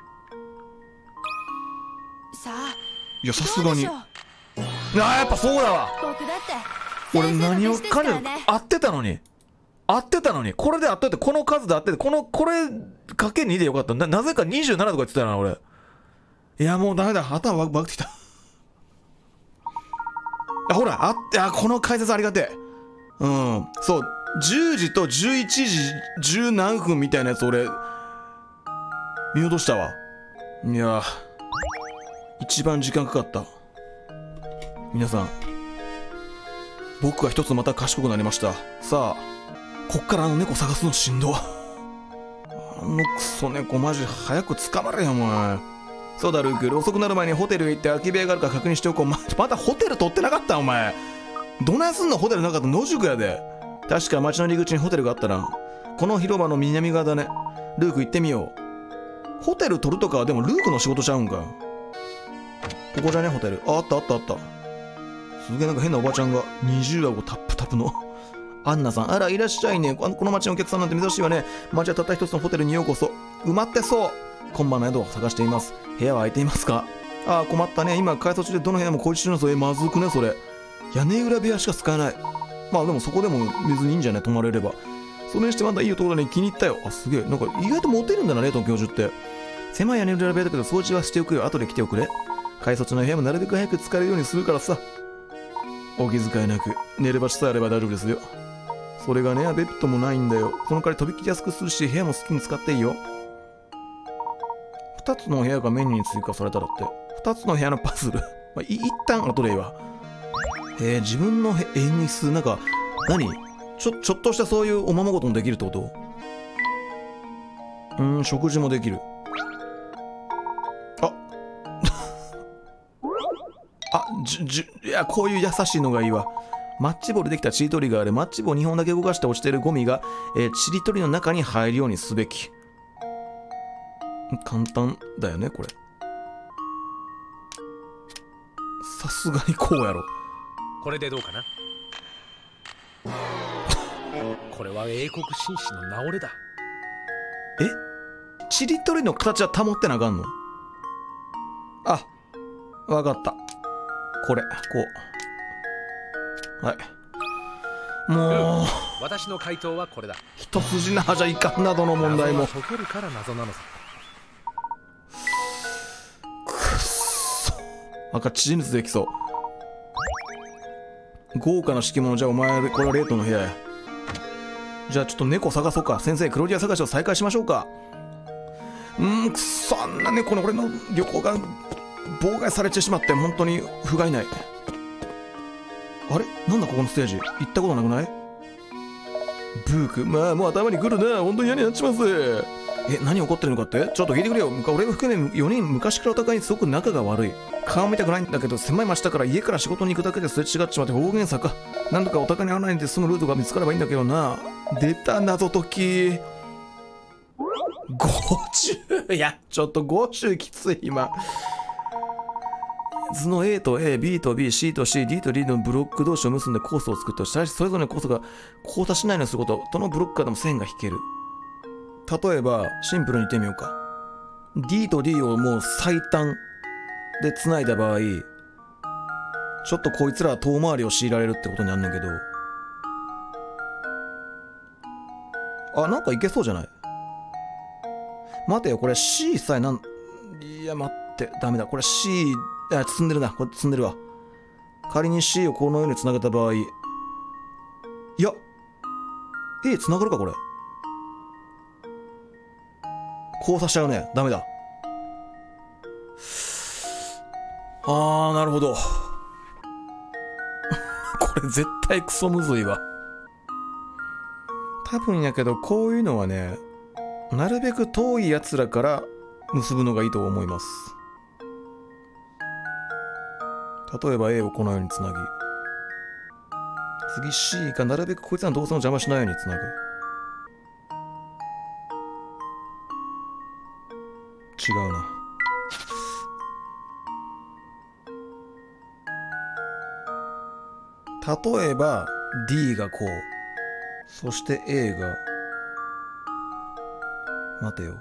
さあ、 いや、さすがに。 どうでしょう。 あー、やっぱそうだわ。 僕だって。 俺何を先生かねの弟子ですからね。 合ってたのに。合ってたのに。これで合ってて、この数で合ってて、この、これかけにでよかった。な、なぜかにじゅうななとか言ってたよな、俺。いや、もうダメだ。頭バグバグってきた。あ、ほら、あって、あ、この解説ありがてえ。うん。そう。じゅうじとじゅういちじじゅう何分みたいなやつ俺、見落としたわ。いや、一番時間かかった。皆さん、僕が一つまた賢くなりました。さあ、こっからあの猫探すのしんど。あのクソ猫マジ早く捕まれよ、お前。そうだルーク、遅くなる前にホテルへ行って空き部屋があるか確認しておこう。ままたホテル取ってなかったお前。どないすんの。ホテルなかった野宿やで。確か町の入り口にホテルがあったな。この広場の南側だね。ルーク行ってみよう。ホテル取るとかはでもルークの仕事ちゃうんか。ここじゃねホテル。あ、あったあったあった。すげえなんか変なおばちゃんがにじゅう顎タップタップの。アンナさん、あらいらっしゃいね。この町のお客さんなんて珍しいわね。町はたった一つのホテルにようこそ。埋まってそう。今晩の宿を探しています。部屋は空いていますか。ああ、困ったね。今改装中でどの部屋も工事中なの。え、まずくねそれ。屋根裏部屋しか使えない。まあでもそこでも別にいいんじゃない、泊まれれば。それにしてまだいい男だね。気に入ったよ。あ、すげえ。なんか意外とモテるんだな、レイトン教授って。狭い屋根裏部屋だけど掃除はしておくよ。後で来ておくれ。改装中の部屋もなるべく早く使えるようにするからさ。お気遣いなく。寝る場所さえあれば大丈夫ですよ。それがね、ベッドもないんだよ。その代わり飛び切りやすくするし、部屋も好きに使っていいよ。二つの部屋がメニューに追加されたらって。二つの部屋のパズル。まあ、い一旦後でいいわ。へえ、自分の演出、なんか、何ちょ、ちょっとしたそういうおままごともできるってこと。うーん、食事もできる。ああ、じゅ、じゅ、いや、こういう優しいのがいいわ。マッチ棒でできたちりとりがある。マッチ棒にほんだけ動かして落ちているゴミが、えー、ちりとりの中に入るようにすべき。簡単だよね、これ。さすがにこうやろ。 これでどうかな。これは英国紳士の直れだ。 え、ちりとりの形は保ってなあかんの。あ、わかった。これ、こう。はい。もう、 私の回答はこれだ。 一筋縄じゃいかんなどの問題も。 謎は解けるから謎なのさ。 くっそ。赤チーズできそう。豪華な敷物。じゃあお前、これはレイトの部屋や。じゃあちょっと猫探そうか。先生、クロリア探しを再開しましょうか。 うーん、くそ、あんなね、この俺の旅行が妨害されてしまって本当に不甲斐ない。あれなんだここのステージ、行ったことなくない？ブーク、まあもう頭にくるな、本当に嫌になっちまうぜ。え、何起こってるのかって？ちょっと聞いてくれよ。俺を含めよにん昔からお互いにすごく仲が悪い。顔見たくないんだけど、狭い町だから家から仕事に行くだけですれ違っちまって方言差か。なんとかお互いに会わないで済むルートが見つかればいいんだけどな。出た謎解き。ごじゅう、いやちょっとごじゅうきつい今。図の A と A、B と B、C と C、D と D のブロック同士を結んでコースを作って、それぞれのコースが交差しないのをすること、どのブロックからでも線が引ける。例えばシンプルに言ってみようか。 D と D をもう最短で繋いだ場合、ちょっとこいつらは遠回りを強いられるってことになるんだけど、あ、なんかいけそうじゃない？待てよ、これ C さえなん、いや待って、ダメだ、これ C、あ、積んでるな、これ積んでるわ。仮に C をこのように繋げた場合、いや A 繋がるかこれ。交差しちゃうね。ダメだ。あー、なるほど。これ絶対クソむずいわ。多分やけど、こういうのはね、なるべく遠いやつらから結ぶのがいいと思います。例えば A をこのようにつなぎ、次 C がなるべくこいつらの動作の邪魔しないようにつなぐ。違うな。例えば D がこう、そして A が、待てよ、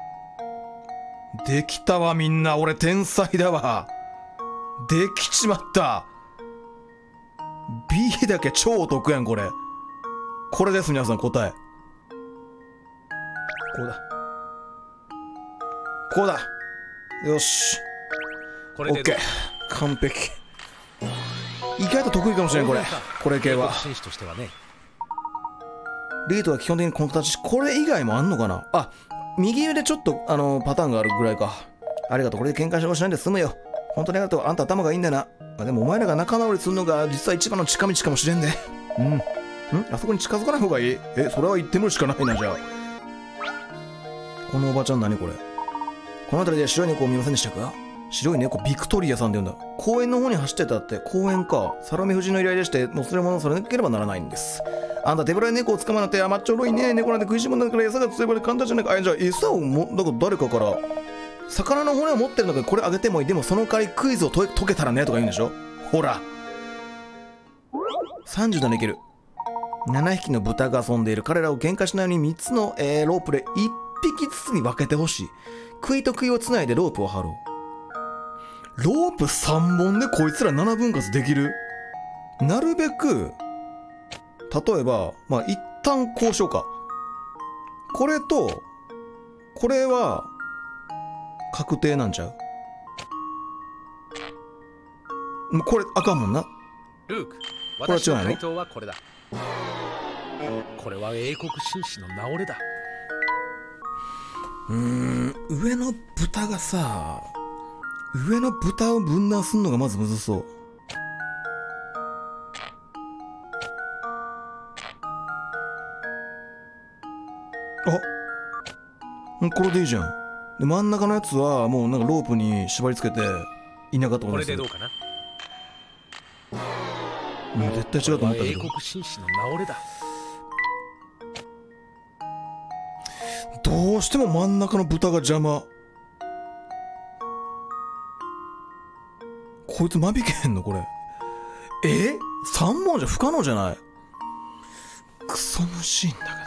できたわみんな、俺天才だわ。できちまった。 B だけ超お得やんこれ。これです皆さん、答えこうだこうだ。よし、 これで OK、 完璧。意外と得意かもしれんこれ。これ系は紳士としてはね。 リードは基本的にこの形。これ以外もあんのかな。あ、右上でちょっとあのパターンがあるぐらいか。ありがとう、これで喧嘩しないで済むよ。本当にありがとう。あんた頭がいいんだな。あ、でもお前らが仲直りするのが実は一番の近道かもしれんね。うん。ん、あそこに近づかない方がいい。え、それは言ってみるしかないな。じゃあこのおばちゃん何これ。この辺りで白い猫を見ませんでしたか？白い猫ビクトリアさんって言うんだ。公園の方に走ってたって。公園か。サロメ夫人の依頼でして、もうそれものをされなければならないんです。あんた手ぶらで猫を捕まえなって甘っちょろいね。猫なんて食いしん坊なんだから餌が強いばで簡単じゃないか。あ、じゃあ餌をも、だから誰かから魚の骨を持ってるんだからこれあげてもいい。でもその代わりクイズを解けたらねとか言うんでしょ。ほらさんじゅうなないける。ななひきの豚が遊んでいる。彼らを喧嘩しないようにみっつの、えー、ロープでいっぴきずつに分けてほしい。杭と杭をつないでロープを張ろう。ロープさんぼんでこいつらななぶん割できる。なるべく例えばまあ一旦こうしようか。これとこれは確定なんちゃう。これあかんもんな。 ルーク、 これは違うの？ 私の回答はこれだ。これは英国紳士の名折れだ。 うーん、上の豚がさ、上の豚を分断すんのがまずむずそう。あ、これでいいじゃん。で真ん中のやつはもうなんかロープに縛り付けていなかったことこにする。 れでどうかな。 もう絶対違うと思ったけ英ど。 国紳士の名折れだ。 どうしても真ん中の豚が邪魔。こいつ間引けへんのこれ。え ?さん 問じゃ不可能じゃない。クソむしいんだけど。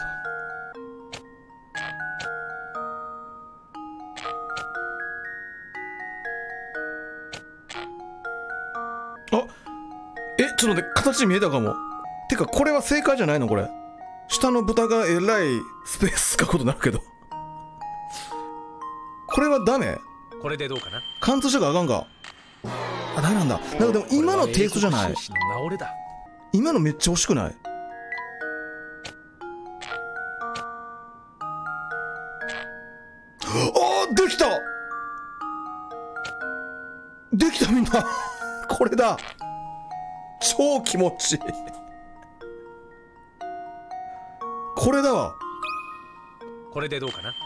あ、え、ちょっと待って、形見えたかも。てかこれは正解じゃないのこれ。下の豚がえらいスペース使うことになるけど。これはダメ？ これでどうかな。 貫通したからあかんか。あ、ダメなんだ。なんかでも今のテイストじゃない。今のめっちゃ惜しくない？ああ、 わできたできたみんなこれだ超気持ちいいこれだわこれでどうかな。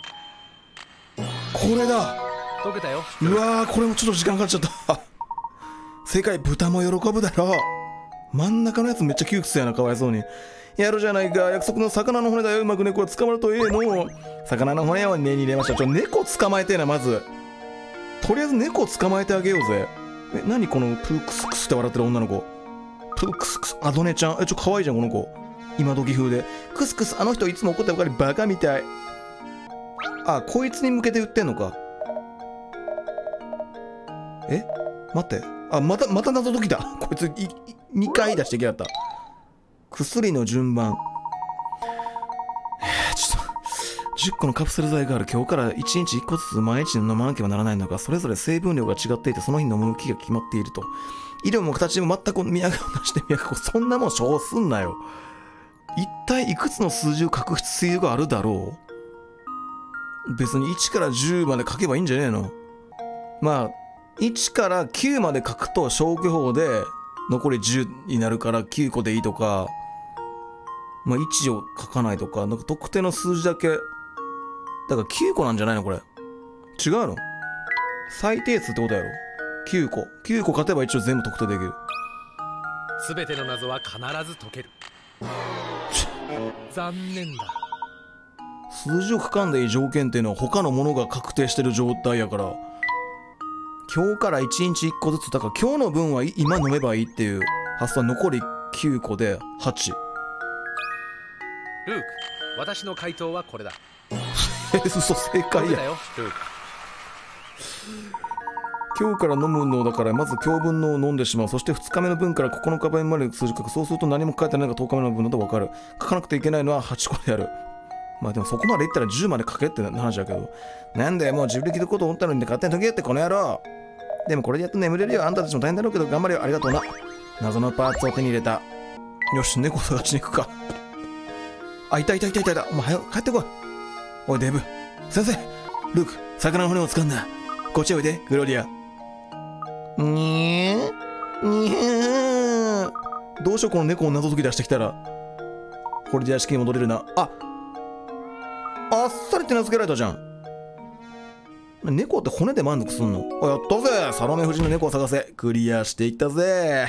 これだ解けたよ。 うわーこれもちょっと時間かかっちゃった世界豚も喜ぶだろ。真ん中のやつめっちゃ窮屈やな、かわいそうに。やるじゃないか、約束の魚の骨だよ。うまく猫が捕まるとええの。魚の骨は根に入れました。ちょ猫捕まえてえな。まずとりあえず猫捕まえてあげようぜ。え、何このプークスクスって笑ってる女の子。プークスクスアドネちゃん。え、ちょかわいいじゃんこの子。今時風でクスクス。あの人いつも怒ってばかりバカみたい。あ、こいつに向けて言ってんのか。え、待って、あ、またまた謎解きだこいついにかい出してきやがった。薬の順番、えー、ちょっとじゅっこのカプセル剤がある。今日からいちにちいっこずつ毎日飲まなければならないのが、それぞれ成分量が違っていて、その日飲む向きが決まっていると。色も形も全く見上げをなしてみやがそんなもん小すんなよ。一体いくつの数字を書く必要があるだろう。別にいちからじゅうまで書けばいいんじゃねえの。まあいちからきゅうまで書くと消去法で残りじゅうになるからきゅうこでいいとか、まあいちを書かないとか、なんか特定の数字だけだからきゅうこなんじゃないのこれ。違うの？最低数ってことやろ。きゅうこきゅうこ勝てば一応全部特定できる。 全ての謎は必ず解ける。残念だ。 数字を書かんでいい条件っていうのは他のものが確定してる状態やから、今日からいちにちいっこずつだから今日の分は今飲めばいいっていう発想。残りきゅうこではち。 ルーク、私の回答はこれだ。 え、嘘、正解や。 だよルーク。 今日から飲むのだからまず今日分のを飲んでしまう。そしてふつかめの分からここのか分まで数字書く。そうすると何も書いてないのがとおかめの分だと分かる。書かなくていけないのははちこでやる。まあでもそこまでいったらじゅうまで書けって話だけど、なんでもう自分で聞くこと思ったのに勝手に解けってこの野郎。でもこれでやっと眠れるよ。あんたたちも大変だろうけど頑張れよ。ありがとうな。謎のパーツを手に入れた。よし、猫探しに行くか。あ、いたいたいたいたいた。お前早く帰ってこい。おいデブ先生、ルーク、魚の骨を掴んだ。こっちおいでグロリア。にーにーどうしようこの猫を謎解き出してきたら。これで屋敷に戻れるな。あ、あっさりって名付けられたじゃん。猫って骨で満足すんの？あ、やったぜ。サロメ夫人の猫を探せ。クリアしていったぜ。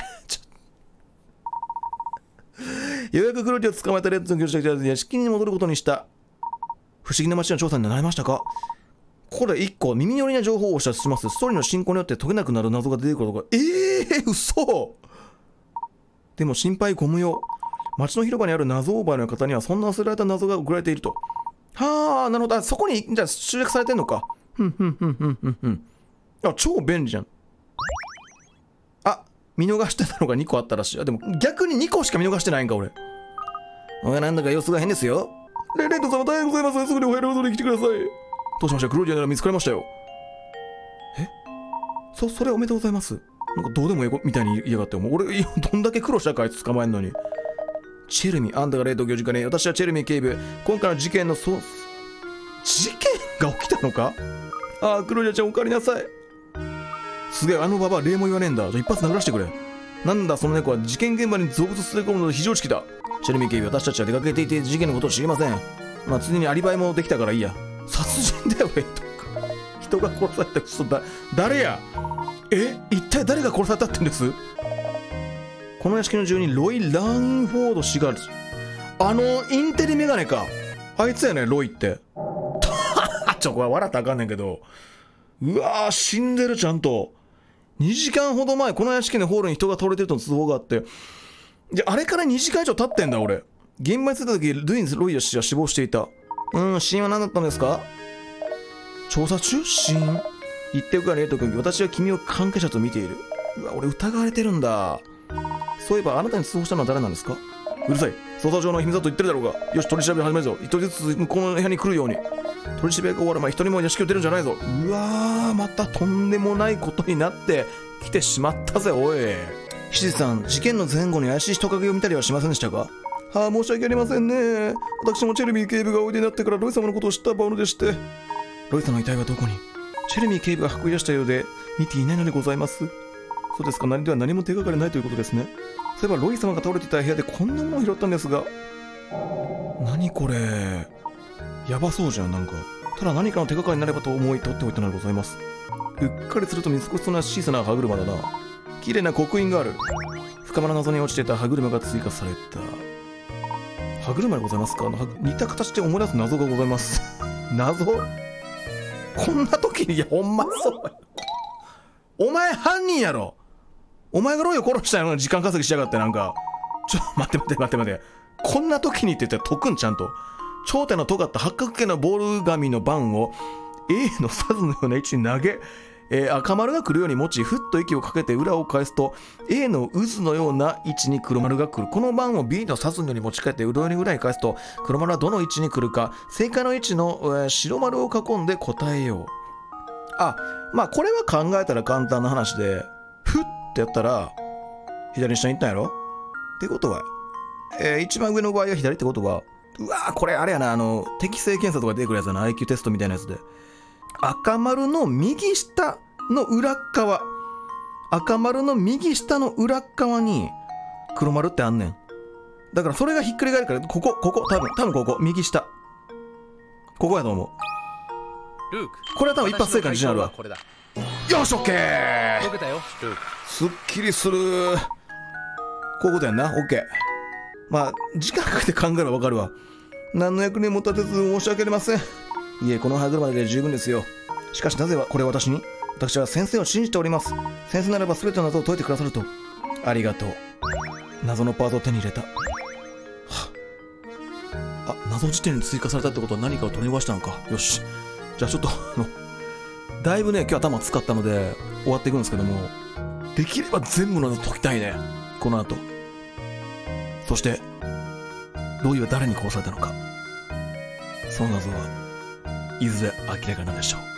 ようやくグロリを捕まえたレッドの業者が屋敷に戻ることにした。不思議な街の調査になりましたか？これいっこ耳寄りな情報をお知らせします。ストーリーの進行によって解けなくなる謎が出てくることが。えー、嘘。でも心配ご無用。街の広場にある謎オーバーの方にはそんな忘れられた謎が送られていると。はあ、なるほど。そこにじゃあ集約されてんのか。ふんふんふんふんふんふん。あ、超便利じゃん。あ、見逃してたのがにこあったらしい。あ、でも逆ににこしか見逃してないんか俺。おい、なんだか様子が変ですよ。レイレント様大変ございます。すぐにお部屋の外に来てください。どうしました？クロリアなら見つかりましたよ。え？そ、それおめでとうございます。なんかどうでもいいみたいに言いやがって。もう俺、どんだけ苦労したかあいつ捕まえんのに。チェルミ、あんたがレイト教授かね。私はチェルミ警部。今回の事件のそう、事件が起きたのか？ああ、クロリアちゃんお帰りなさい。すげえ、あのババア礼も言わねえんだ。じゃあ一発殴らしてくれ。なんだその猫は。事件現場に続々連れ込むので非常識だ。チェルミ警部、私たちは出かけていて事件のことを知りません。まあついにアリバイもできたからいいや。殺人だよ、レイト。人が殺された人だ。誰や？え？一体誰が殺されたってんです？この屋敷の住人ロイ・ラーンフォード氏が、あのインテリメガネか。あいつやね、ロイってちょ、これ笑ったらあかんねんけど、うわー死んでる。ちゃんとにじかんほど前この屋敷のホールに人が倒れてるとの通報があって、であれからにじかん以上経ってんだ。俺現場に着いた時ルイン・ロイ氏は死亡していた。うん、死因は何だったんですか？調査中？死因言っておくわ、レイト君。私は君を関係者と見ている。うわ、俺疑われてるんだ。そういえばあなたに通報したのは誰なんですか？うるさい、捜査上の秘密だと言ってるだろうが。よし、取り調べ始めるぞ。一人ずつ向こうの部屋に来るように。取り調べが終わる前一人も屋敷を出るんじゃないぞ。うわー、またとんでもないことになってきてしまったぜ。おい七司さん、事件の前後に怪しい人影を見たりはしませんでしたか？はあ、申し訳ありませんね。私もチェルミー警部がおいでになってからロイ様のことを知ったばのでして。 ロイさんの遺体はどこに？チェレミー警部が運び出したようで見ていないのでございます。そうですか。何では何も手がかりないということですね。そういえばロイ様が倒れていた部屋でこんなものを拾ったんですが、何これ、やばそうじゃん。なんかただ何かの手がかりになればと思い取っておいたのでございます。うっかりすると見過ごしそうな小さな歯車だな。綺麗な刻印がある。深間の謎に落ちていた歯車が追加された。歯車でございますか。似た形で思い出す謎がございます謎、こんな時に。いやほんまそうお前犯人やろ。お前がロイを殺したのに時間稼ぎしやがって。なんかちょ待って待って待って待って、こんな時にって言ったら解くんちゃんと。頂点の尖った八角形のボール紙の盤を A のサズのような位置に投げ、えー、赤丸が来るように持ち、ふっと息をかけて裏を返すと A の渦のような位置に黒丸が来る。この盤を B のサズのように持ち替えて裏に裏に返すと黒丸はどの位置に来るか、正解の位置の、えー、白丸を囲んで答えよう。あ、まあこれは考えたら簡単な話で、ふってやったら左下に行ったんやろってことは、えー、一番上の場合は左ってことは、うわーこれあれやな、あの適性検査とか出てくるやつだな、 アイキュー テストみたいなやつで。赤丸の右下の裏側、赤丸の右下の裏側に黒丸ってあんねん。だからそれがひっくり返るから、ここここ多分多分ここ右下、ここやと思う。 ルーク、 これは多分一発正解に自信あるわ。よし、オッケー。 解けたよルーク。 すっきりする。こういうことやんな。オッケー。まあ時間かけて考えればわかるわ。何の役にも立てず申し訳ありません。いえ、この歯車だけで十分ですよ。しかしなぜこれを私に？私は先生を信じております。先生ならば全ての謎を解いてくださると。ありがとう。謎のパートを手に入れた。はあ、謎辞典に追加されたってことは何かを取り逃したのか。よし、じゃあちょっとあのだいぶね今日頭使ったので終わっていくんですけども、できれば全部の謎解きたいねこの後。そしてロイは誰に殺されたのか、その謎はいずれ明らかになるでしょう。